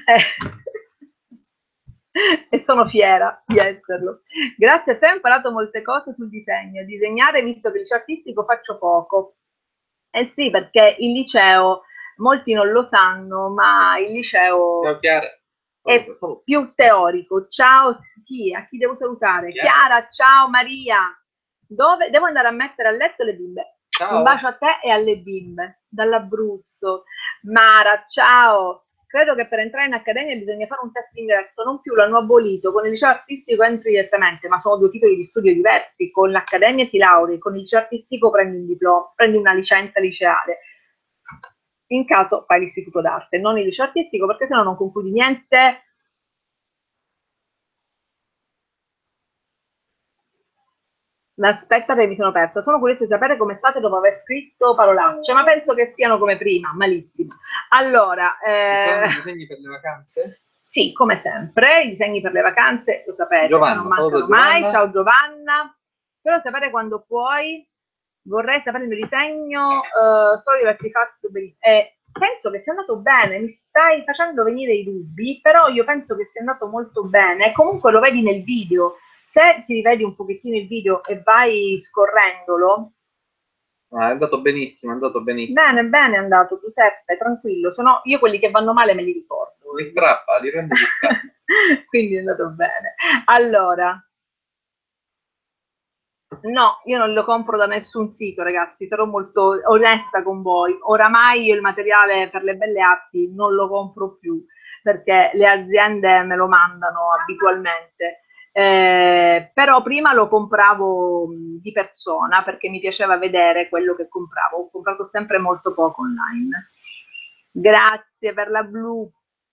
E sono fiera di esserlo. Grazie a te ho imparato molte cose sul disegno. Disegnare, visto che il liceo artistico faccio poco. Eh sì, perché il liceo, molti non lo sanno, ma il liceo è più teorico. Ciao, a chi devo salutare? Chiara, ciao Maria. Dove devo andare a mettere a letto le bimbe? Ciao. Un bacio a te e alle bimbe, dall'Abruzzo. Mara, ciao. Credo che per entrare in accademia bisogna fare un test d'ingresso, non più l'hanno abolito, con il liceo artistico entri direttamente, ma sono due titoli di studio diversi, con l'accademia ti lauri, con il liceo artistico prendi un diploma, prendi una licenza liceale. In caso fai l'istituto d'arte, non il liceo artistico, perché sennò non concludi niente. Aspetta che mi sono persa, sono curiosa di sapere come state dopo aver scritto parolacce, ma penso che siano come prima, malissimo. Allora, i disegni per le vacanze? Sì, come sempre, i disegni per le vacanze, lo sapete, Giovanna, non mancano mai. Ciao Giovanna, però sapere quando puoi, vorrei sapere il mio disegno, solo di averti fatto benissimo. Penso che sia andato bene, mi stai facendo venire i dubbi, però io penso che sia andato molto bene, comunque lo vedi nel video. Se ti rivedi un pochettino il video e vai scorrendolo. È andato benissimo, è andato benissimo. Bene è andato, Giuseppe, tranquillo. Sono io quelli che vanno male me li ricordo. Li strappa, li rende di strappa. Quindi è andato bene. Allora, no, io non lo compro da nessun sito, ragazzi, sarò molto onesta con voi. Oramai io il materiale per le belle arti non lo compro più, perché le aziende me lo mandano abitualmente. Però prima lo compravo di persona perché mi piaceva vedere quello che compravo. Ho comprato sempre molto poco online. Grazie per la blu.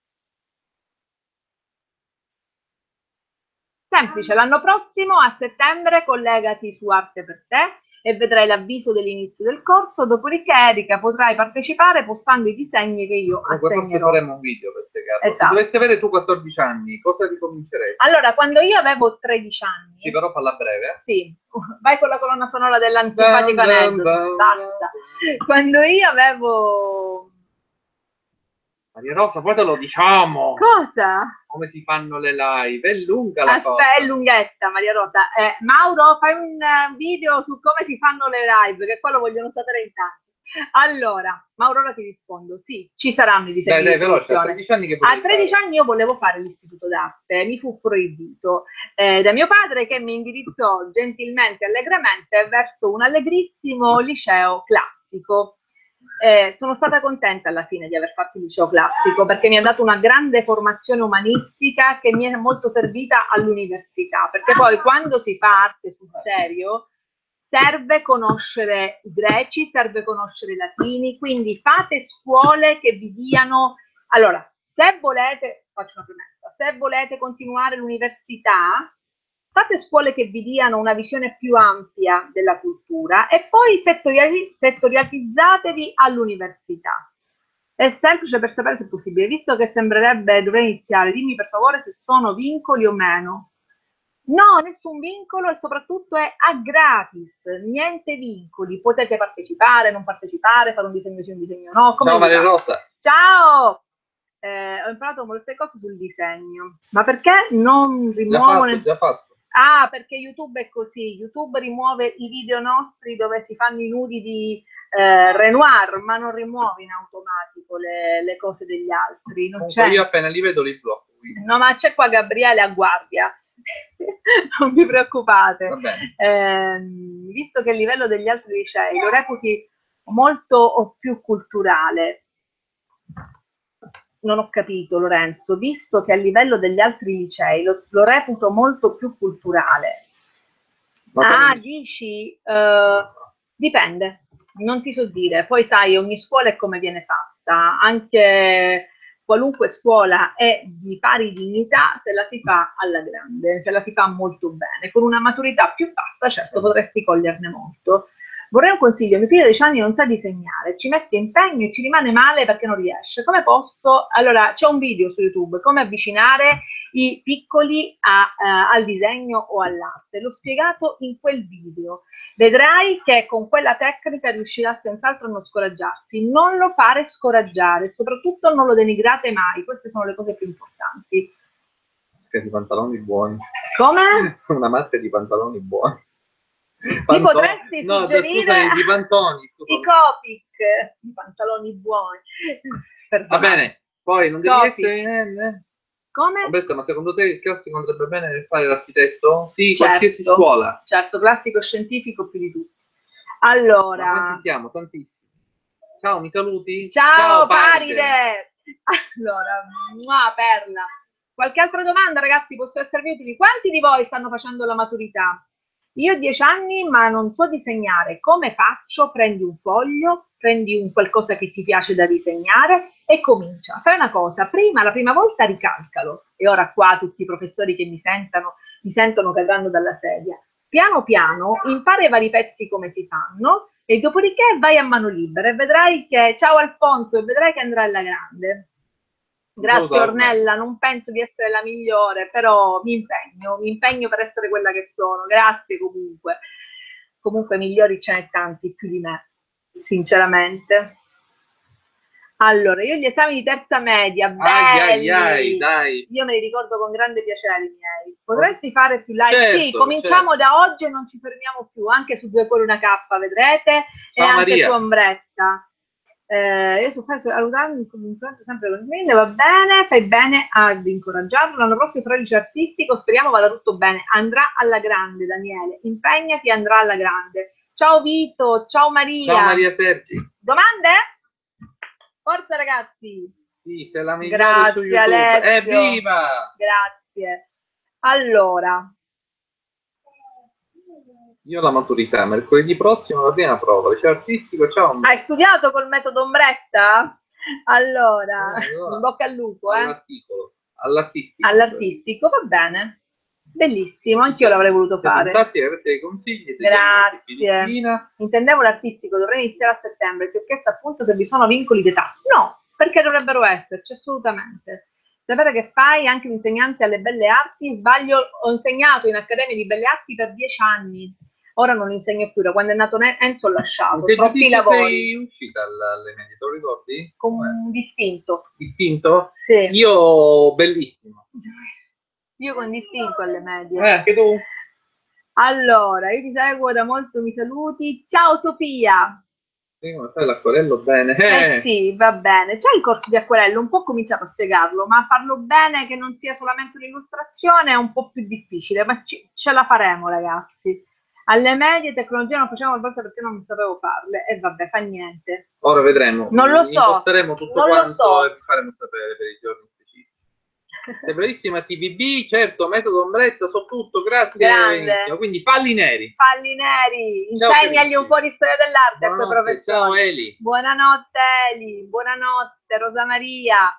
Semplice, l'anno prossimo a settembre collegati su Arte per te e vedrai l'avviso dell'inizio del corso, dopodiché Erika potrai partecipare postando i disegni che io assegnerò. Forse faremo un video per spiegarlo. Esatto. Se dovessi avere tu 14 anni, cosa ricomincerei? Allora, quando io avevo 13 anni... Sì, però falla breve. Sì, vai con la colonna sonora dell'antipatica aneddoto, basta. Quando io avevo... Maria Rosa, poi te lo diciamo. Cosa? Come si fanno le live? È lunga la cosa. È lunghetta, Maria Rosa. Mauro, fai un video su come si fanno le live, che qua lo vogliono sapere in tanti. Allora, Mauro, ora ti rispondo. Sì, ci saranno i disegni Dai, di veloce, a istruzione. 13 anni che A volevi 13 fare? anni io volevo fare l'istituto d'arte, mi fu proibito da mio padre, che mi indirizzò gentilmente e allegramente verso un allegrissimo liceo classico. Sono stata contenta alla fine di aver fatto il liceo classico, perché mi ha dato una grande formazione umanistica che mi è molto servita all'università, perché poi quando si fa arte sul serio serve conoscere i greci, serve conoscere i latini, quindi fate scuole che vi diano... Allora, se volete, faccio una premessa, se volete continuare l'università, fate scuole che vi diano una visione più ampia della cultura e poi settorializzatevi all'università. È semplice per sapere se è possibile, visto che sembrerebbe dovrei iniziare, dimmi per favore se sono vincoli o meno. No, nessun vincolo e soprattutto è a gratis, niente vincoli, potete partecipare, non partecipare, fare un disegno sì, un disegno no. Come Ciao Maria volete. Rosa. Ciao! Ho imparato molte cose sul disegno, ma perché non rimuovono... Già fatto. Ah, perché YouTube è così, YouTube rimuove i video nostri dove si fanno i nudi di Renoir, ma non rimuove in automatico le cose degli altri. Non Comunque c'è. io appena li vedo li blocco. No, ma c'è qua Gabriele a guardia. Non vi preoccupate. Va bene. Visto che il livello degli altri licei lo reputi molto o più culturale, non ho capito Lorenzo, visto che a livello degli altri licei lo reputo molto più culturale. Ah, dici? Dipende, non ti so dire. Poi sai, ogni scuola è come viene fatta, anche qualunque scuola è di pari dignità se la si fa alla grande, se la si fa molto bene. Con una maturità più bassa, certo, potresti coglierne molto. Vorrei un consiglio, mio figlio di 10 anni non sa disegnare, ci mette impegno e ci rimane male perché non riesce. Come posso? Allora, c'è un video su YouTube, come avvicinare i piccoli al disegno o all'arte. L'ho spiegato in quel video. Vedrai che con quella tecnica riuscirà senz'altro a non scoraggiarsi. Non lo fare scoraggiare, soprattutto non lo denigrate mai. Queste sono le cose più importanti. Di pantaloni buoni. Come? Una marca di pantaloni buoni. Mi potresti suggerire i pantoni, i Copic, i pantaloni buoni. Va bene, poi non devi essere... Come? Roberto, ma secondo te il classico andrebbe bene fare l'architetto? Sì, certo, qualsiasi scuola. Certo, classico scientifico più di tutti. Allora... Ma quanti siamo? Tantissimi. Ciao, mi saluti? Ciao Paride! Allora, Perla. Qualche altra domanda, ragazzi? Posso esservi utili? Quanti di voi stanno facendo la maturità? Io ho 10 anni, ma non so disegnare. Come faccio? Prendi un foglio, prendi un qualcosa che ti piace da disegnare e comincia. Fai una cosa, prima, la prima volta ricalcalo. E ora qua tutti i professori che mi sentono cadranno dalla sedia. Piano piano impara i vari pezzi come si fanno e dopodiché vai a mano libera e vedrai che, ciao Alfonso, e vedrai che andrà alla grande. Grazie Ornella, non penso di essere la migliore, però mi impegno per essere quella che sono. Grazie comunque. Comunque migliori ce n'è tanti più di me, sinceramente. Allora, io gli esami di terza media, belli, dai. Io me li ricordo con grande piacere i miei. Potresti fare più live? Certo, sì, cominciamo da oggi e non ci fermiamo più, anche su Due Cuori Una K, vedrete, ciao, e anche Maria. Su Ombretta. Io sto salutando sempre con me, va bene, fai bene ad incoraggiarlo. L'anno prossimo farà il liceo artistico, speriamo vada tutto bene. Andrà alla grande, Daniele, impegnati, andrà alla grande. Ciao Vito, ciao Maria. Ciao Maria Sergi. Domande? Forza ragazzi! Sì, c'è la migliore su YouTube. Evviva! Grazie. Allora. Io la maturità, mercoledì prossimo la prima prova, liceo artistico, ciao. Hai studiato col metodo Ombretta? Allora, in bocca al lupo, All'artistico. All'artistico, va bene. Bellissimo, anch'io l'avrei voluto fare. Consigli, grazie. Intendevo l'artistico, dovrei iniziare a settembre, ti ho chiesto appunto se vi sono vincoli d'età. No, perché dovrebbero esserci, assolutamente. Sapere che fai anche l'insegnante alle belle arti, sbaglio, ho insegnato in accademia di belle arti per 10 anni. Ora non insegno più, da quando è nato Enzo ho lasciato, troppi lavori. Sei uscita alle medie, te lo ricordi? Con distinto. Distinto? Sì. Io bellissimo. Io con distinto alle medie. Anche tu? Allora, io ti seguo da molto, mi saluti. Ciao Sofia! Sì, come fai l'acquarello bene? Sì, va bene. C'è il corso di acquarello, un po' ho cominciato a spiegarlo, ma farlo bene, che non sia solamente un'illustrazione, è un po' più difficile, ma ce la faremo, ragazzi. Alle medie tecnologia non facevo a volte perché non sapevo farle, e vabbè, fa niente. Ora vedremo. Non lo so, Imposteremo tutto non lo quanto e so. vi faremo sapere per i giorni specifici. Sei bravissima TVB, certo, metodo ombretto, so tutto, grazie, benissimo. Grande. Quindi falli neri. Falli neri, Ciao insegnagli un carissimi. po' di storia dell'arte a quei Buonanotte, ciao professori. Eli. Buonanotte Eli, buonanotte Rosa Maria.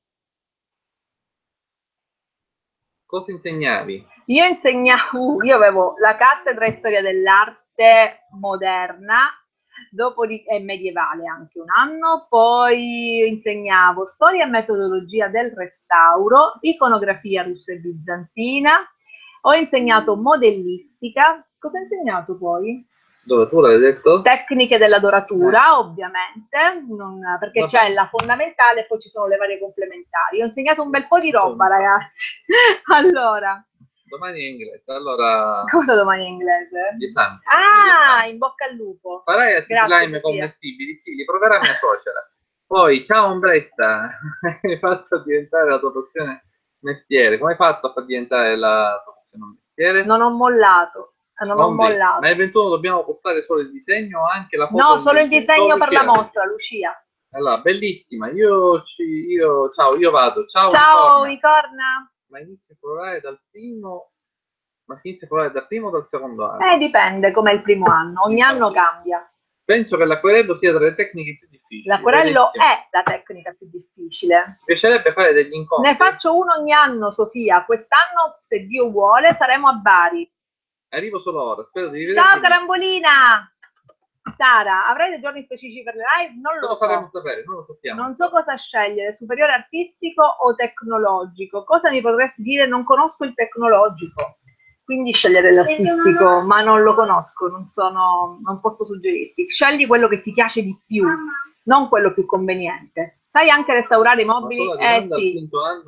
Cosa insegnavi? Io avevo la cattedra di storia dell'arte moderna, e medievale anche un anno, poi insegnavo storia e metodologia del restauro, iconografia russa e bizantina, ho insegnato modellistica, cosa ho insegnato poi? Dove tu l'hai detto? Tecniche della doratura, ovviamente, perché Vabbè. c'è la fondamentale e poi ci sono le varie complementari. Ho insegnato un bel po' di roba, ragazzi. Allora, Domani è inglese, allora cosa domani in inglese? gli esami. Ah, in bocca al lupo. Farai a Grazie, slime Sofia. commestibili? Sì, li proverà mia suocera. Poi, ciao Ombretta, hai fatto diventare la tua passione mestiere. Come hai fatto a far diventare la tua passione mestiere? Non ho mollato, non ho Omri, ma mollato. nel 21 dobbiamo postare solo il disegno o anche la foto No, del solo il disegno per la Lucia? mostra, Lucia. Allora, bellissima, ciao, io vado. Ciao, Ciao, ritorna. Ricorna. Ma inizia a colorare dal primo, ma si inizia a colorare dal primo o dal secondo anno? Dipende com'è il primo anno, ogni anno cambia. Penso che l'acquerello sia tra le tecniche più difficili. L'acquarello Benissimo. è la tecnica più difficile. Mi piacerebbe fare degli incontri. Ne faccio uno ogni anno, Sofia. Quest'anno, se Dio vuole, saremo a Bari. Arrivo solo ora, spero di Ciao rivedervi. carambolina! Sara, avrai dei giorni specifici per le live? Non lo Lo faremo so. sapere, non lo sappiamo. Non so cosa scegliere, superiore artistico o tecnologico. Cosa mi potresti dire? Non conosco il tecnologico, quindi scegliere l'artistico, ma non lo conosco, non posso suggerirti. Scegli quello che ti piace di più, non quello più conveniente. Sai anche restaurare i mobili? Ma al Sì. quinto anno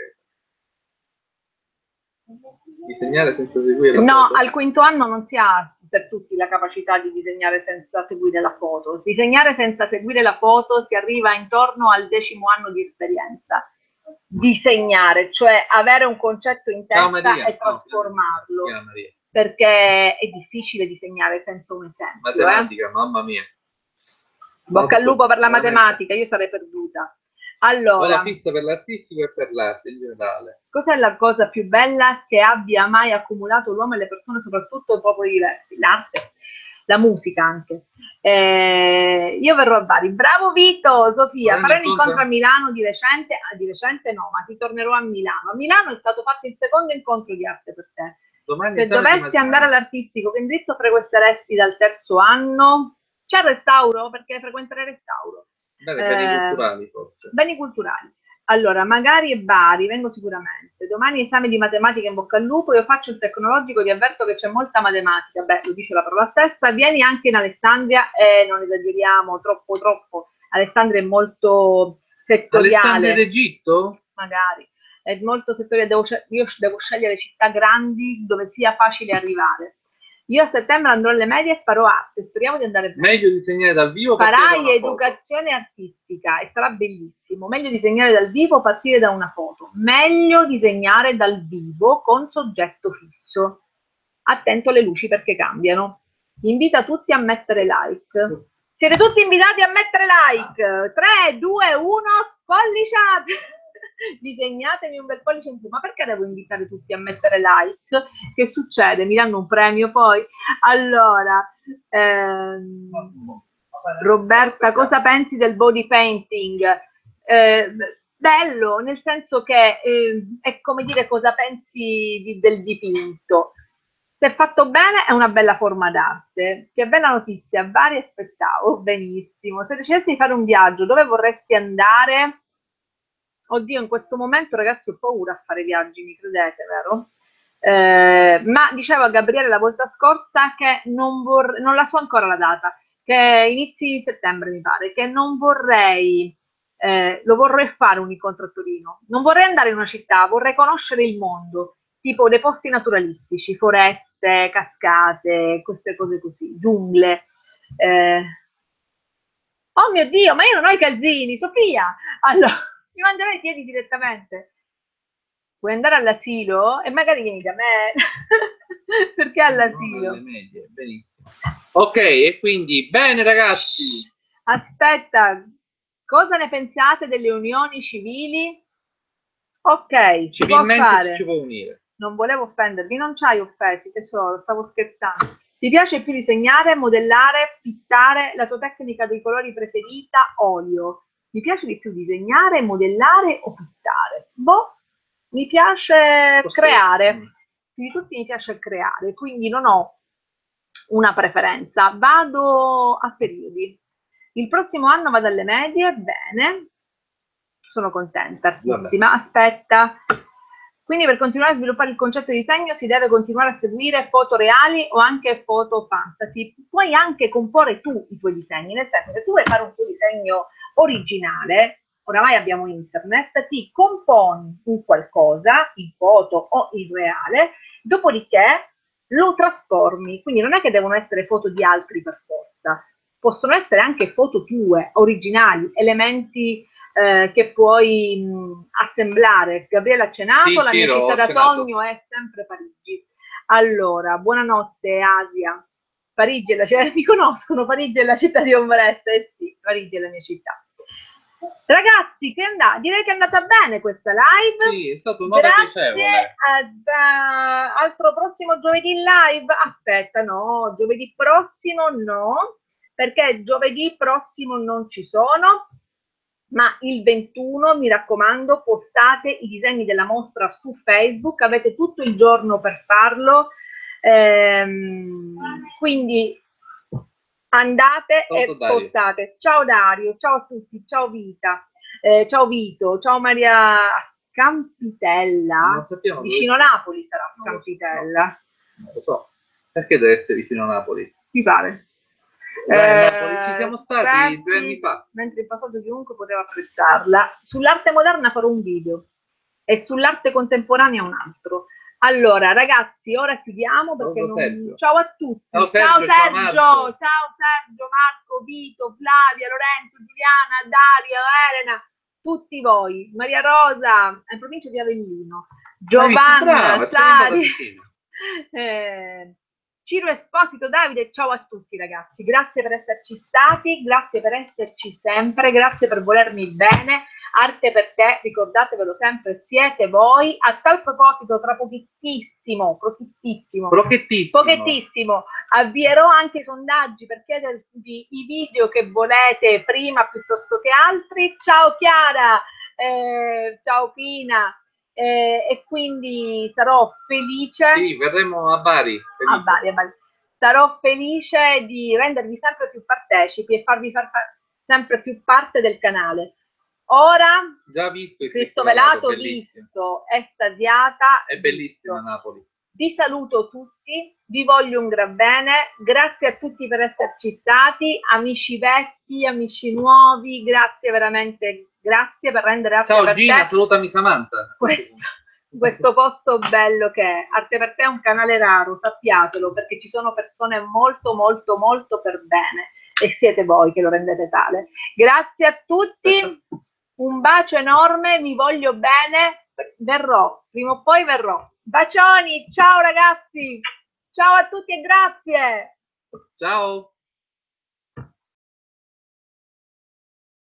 disegnare senza seguire la No, foto? al quinto anno non si ha per tutti la capacità di disegnare senza seguire la foto. Disegnare senza seguire la foto si arriva intorno al 10° anno di esperienza. Disegnare, cioè avere un concetto in testa e trasformarlo, perché è difficile disegnare senza un esempio. Matematica, mamma mia. Bocca al lupo per la matematica, io sarei perduta. Allora, ho la fissa per l'artistico e per l'arte in generale. Cos'è la cosa più bella che abbia mai accumulato l'uomo e le persone, soprattutto popoli diversi? L'arte, la musica anche. Io verrò a Bari. Bravo Vito, Sofia, farò un incontro a Milano di recente. Di recente no, ma ti tornerò a Milano. A Milano è stato fatto il secondo incontro di Arte per te. Se dovessi andare all'artistico, che indirizzo frequenteresti dal terzo anno? C'è il restauro? Perché frequenterei il restauro. Beni culturali forse. Beni culturali. Allora, magari è Bari, vengo sicuramente. Domani esame di matematica in bocca al lupo, io faccio il tecnologico, ti avverto che c'è molta matematica. Beh, lo dice la parola a testa. Vieni anche in Alessandria, non esageriamo, troppo. Alessandria è molto settoriale. Alessandria d'Egitto? Magari. È molto settoriale, io devo scegliere città grandi dove sia facile arrivare. Io a settembre andrò alle medie e farò arte, speriamo di andare bene. Meglio disegnare dal vivo. Farai educazione artistica e sarà bellissimo. Meglio disegnare dal vivo, partire da una foto. Meglio disegnare dal vivo con soggetto fisso. Attento alle luci perché cambiano. Invita tutti a mettere like. Siete tutti invitati a mettere like. 3, 2, 1, spolliciate. Disegnatemi un bel pollice in su. Ma perché devo invitare tutti a mettere like? Che succede? Mi danno un premio poi? Allora, Roberta, cosa pensi del body painting? Bello, nel senso che è come dire cosa pensi del dipinto. Se fatto bene è una bella forma d'arte. Che bella notizia, vari aspettavo, benissimo. Se decidessi di fare un viaggio, dove vorresti andare? Oddio, in questo momento ragazzi ho paura a fare viaggi, mi credete, vero? Ma dicevo a Gabriele la volta scorsa che non la so ancora la data, che inizi settembre mi pare, che non vorrei, lo vorrei fare un incontro a Torino, non vorrei andare in una città, vorrei conoscere il mondo, tipo dei posti naturalistici, foreste, cascate, queste cose così, giungle. Oh mio Dio, ma io non ho i calzini, Sofia! Allora, mi mangerei i piedi direttamente. Puoi andare all'asilo e magari vieni da me. Perché all'asilo? Alle medie, benissimo. Ok, e quindi, bene ragazzi. Aspetta, cosa ne pensate delle unioni civili? Ok, si può Civilmente ci fare. può unire. Non volevo offendervi, non ci hai offesi, tesoro, stavo scherzando. Ti piace più disegnare, modellare, pittare? La tua tecnica dei colori preferita? Olio. Mi piace di più disegnare, modellare o pittare? Boh, mi piace creare. Più di tutti mi piace creare, quindi non ho una preferenza. Vado a periodi. Il prossimo anno vado alle medie, bene. Sono contenta, ma aspetta. Quindi per continuare a sviluppare il concetto di disegno si deve continuare a seguire foto reali o anche foto fantasy. Puoi anche comporre tu i tuoi disegni, nel senso che tu vuoi fare un tuo disegno originale, oramai abbiamo internet, ti componi un qualcosa in foto o in reale, dopodiché lo trasformi. Quindi non è che devono essere foto di altri per forza, possono essere anche foto tue, originali, elementi che puoi assemblare. Gabriele ha cenato, Sì, la mia città da sogno è sempre Parigi. Allora, buonanotte Asia. Parigi è la città, mi conoscono, Parigi è la città di Ombretta, eh sì, Parigi è la mia città. Ragazzi, che direi che è andata bene questa live. Sì, è stato un modo piacevole. Altro prossimo giovedì live? Aspetta, no, giovedì prossimo no, perché giovedì prossimo non ci sono, ma il 21, mi raccomando, postate i disegni della mostra su Facebook, avete tutto il giorno per farlo, quindi andate e postate. Ciao Dario, ciao a tutti, ciao Vita, ciao Vito, ciao Maria Scampitella, vicino Napoli sarà Scampitella. Non lo so, perché deve essere vicino a Napoli? Mi pare. Napoli ci siamo stati 2 anni fa. Mentre in passato chiunque poteva apprezzarla. Sull'arte moderna farò un video e sull'arte contemporanea un altro. Allora, ragazzi, ora chiudiamo perché non... Ciao a tutti. Ciao Sergio, ciao Sergio, Marco, Vito, Flavia, Lorenzo, Giuliana, Dario, Elena, tutti voi. Maria Rosa, in provincia di Avellino. Giovanna, Sari. Ciro Esposito, Davide, ciao a tutti ragazzi, grazie per esserci stati, grazie per esserci sempre, grazie per volermi bene. Arte per te, ricordatevelo sempre, siete voi. A tal proposito, tra pochettissimo, avvierò anche i sondaggi per chiedervi i video che volete prima piuttosto che altri. Ciao Chiara, ciao Pina. E quindi sarò felice. Sì, verremo a Bari. A Bari. Sarò felice di rendervi sempre più partecipi e farvi far sempre più parte del canale. Ora, già visto il Cristo Velato, visto, estasiata. È bellissima Napoli. Vi saluto tutti, vi voglio un gran bene, grazie a tutti per esserci stati, amici vecchi, amici nuovi, grazie veramente, grazie per rendere Arte per te. Ciao Gina, salutami Samantha. Questo posto bello che è. Arte per te è un canale raro, sappiatelo, perché ci sono persone molto molto molto per bene e siete voi che lo rendete tale. Grazie a tutti, un bacio enorme, vi voglio bene, verrò, prima o poi verrò. Bacioni, ciao ragazzi, ciao a tutti e grazie. Ciao.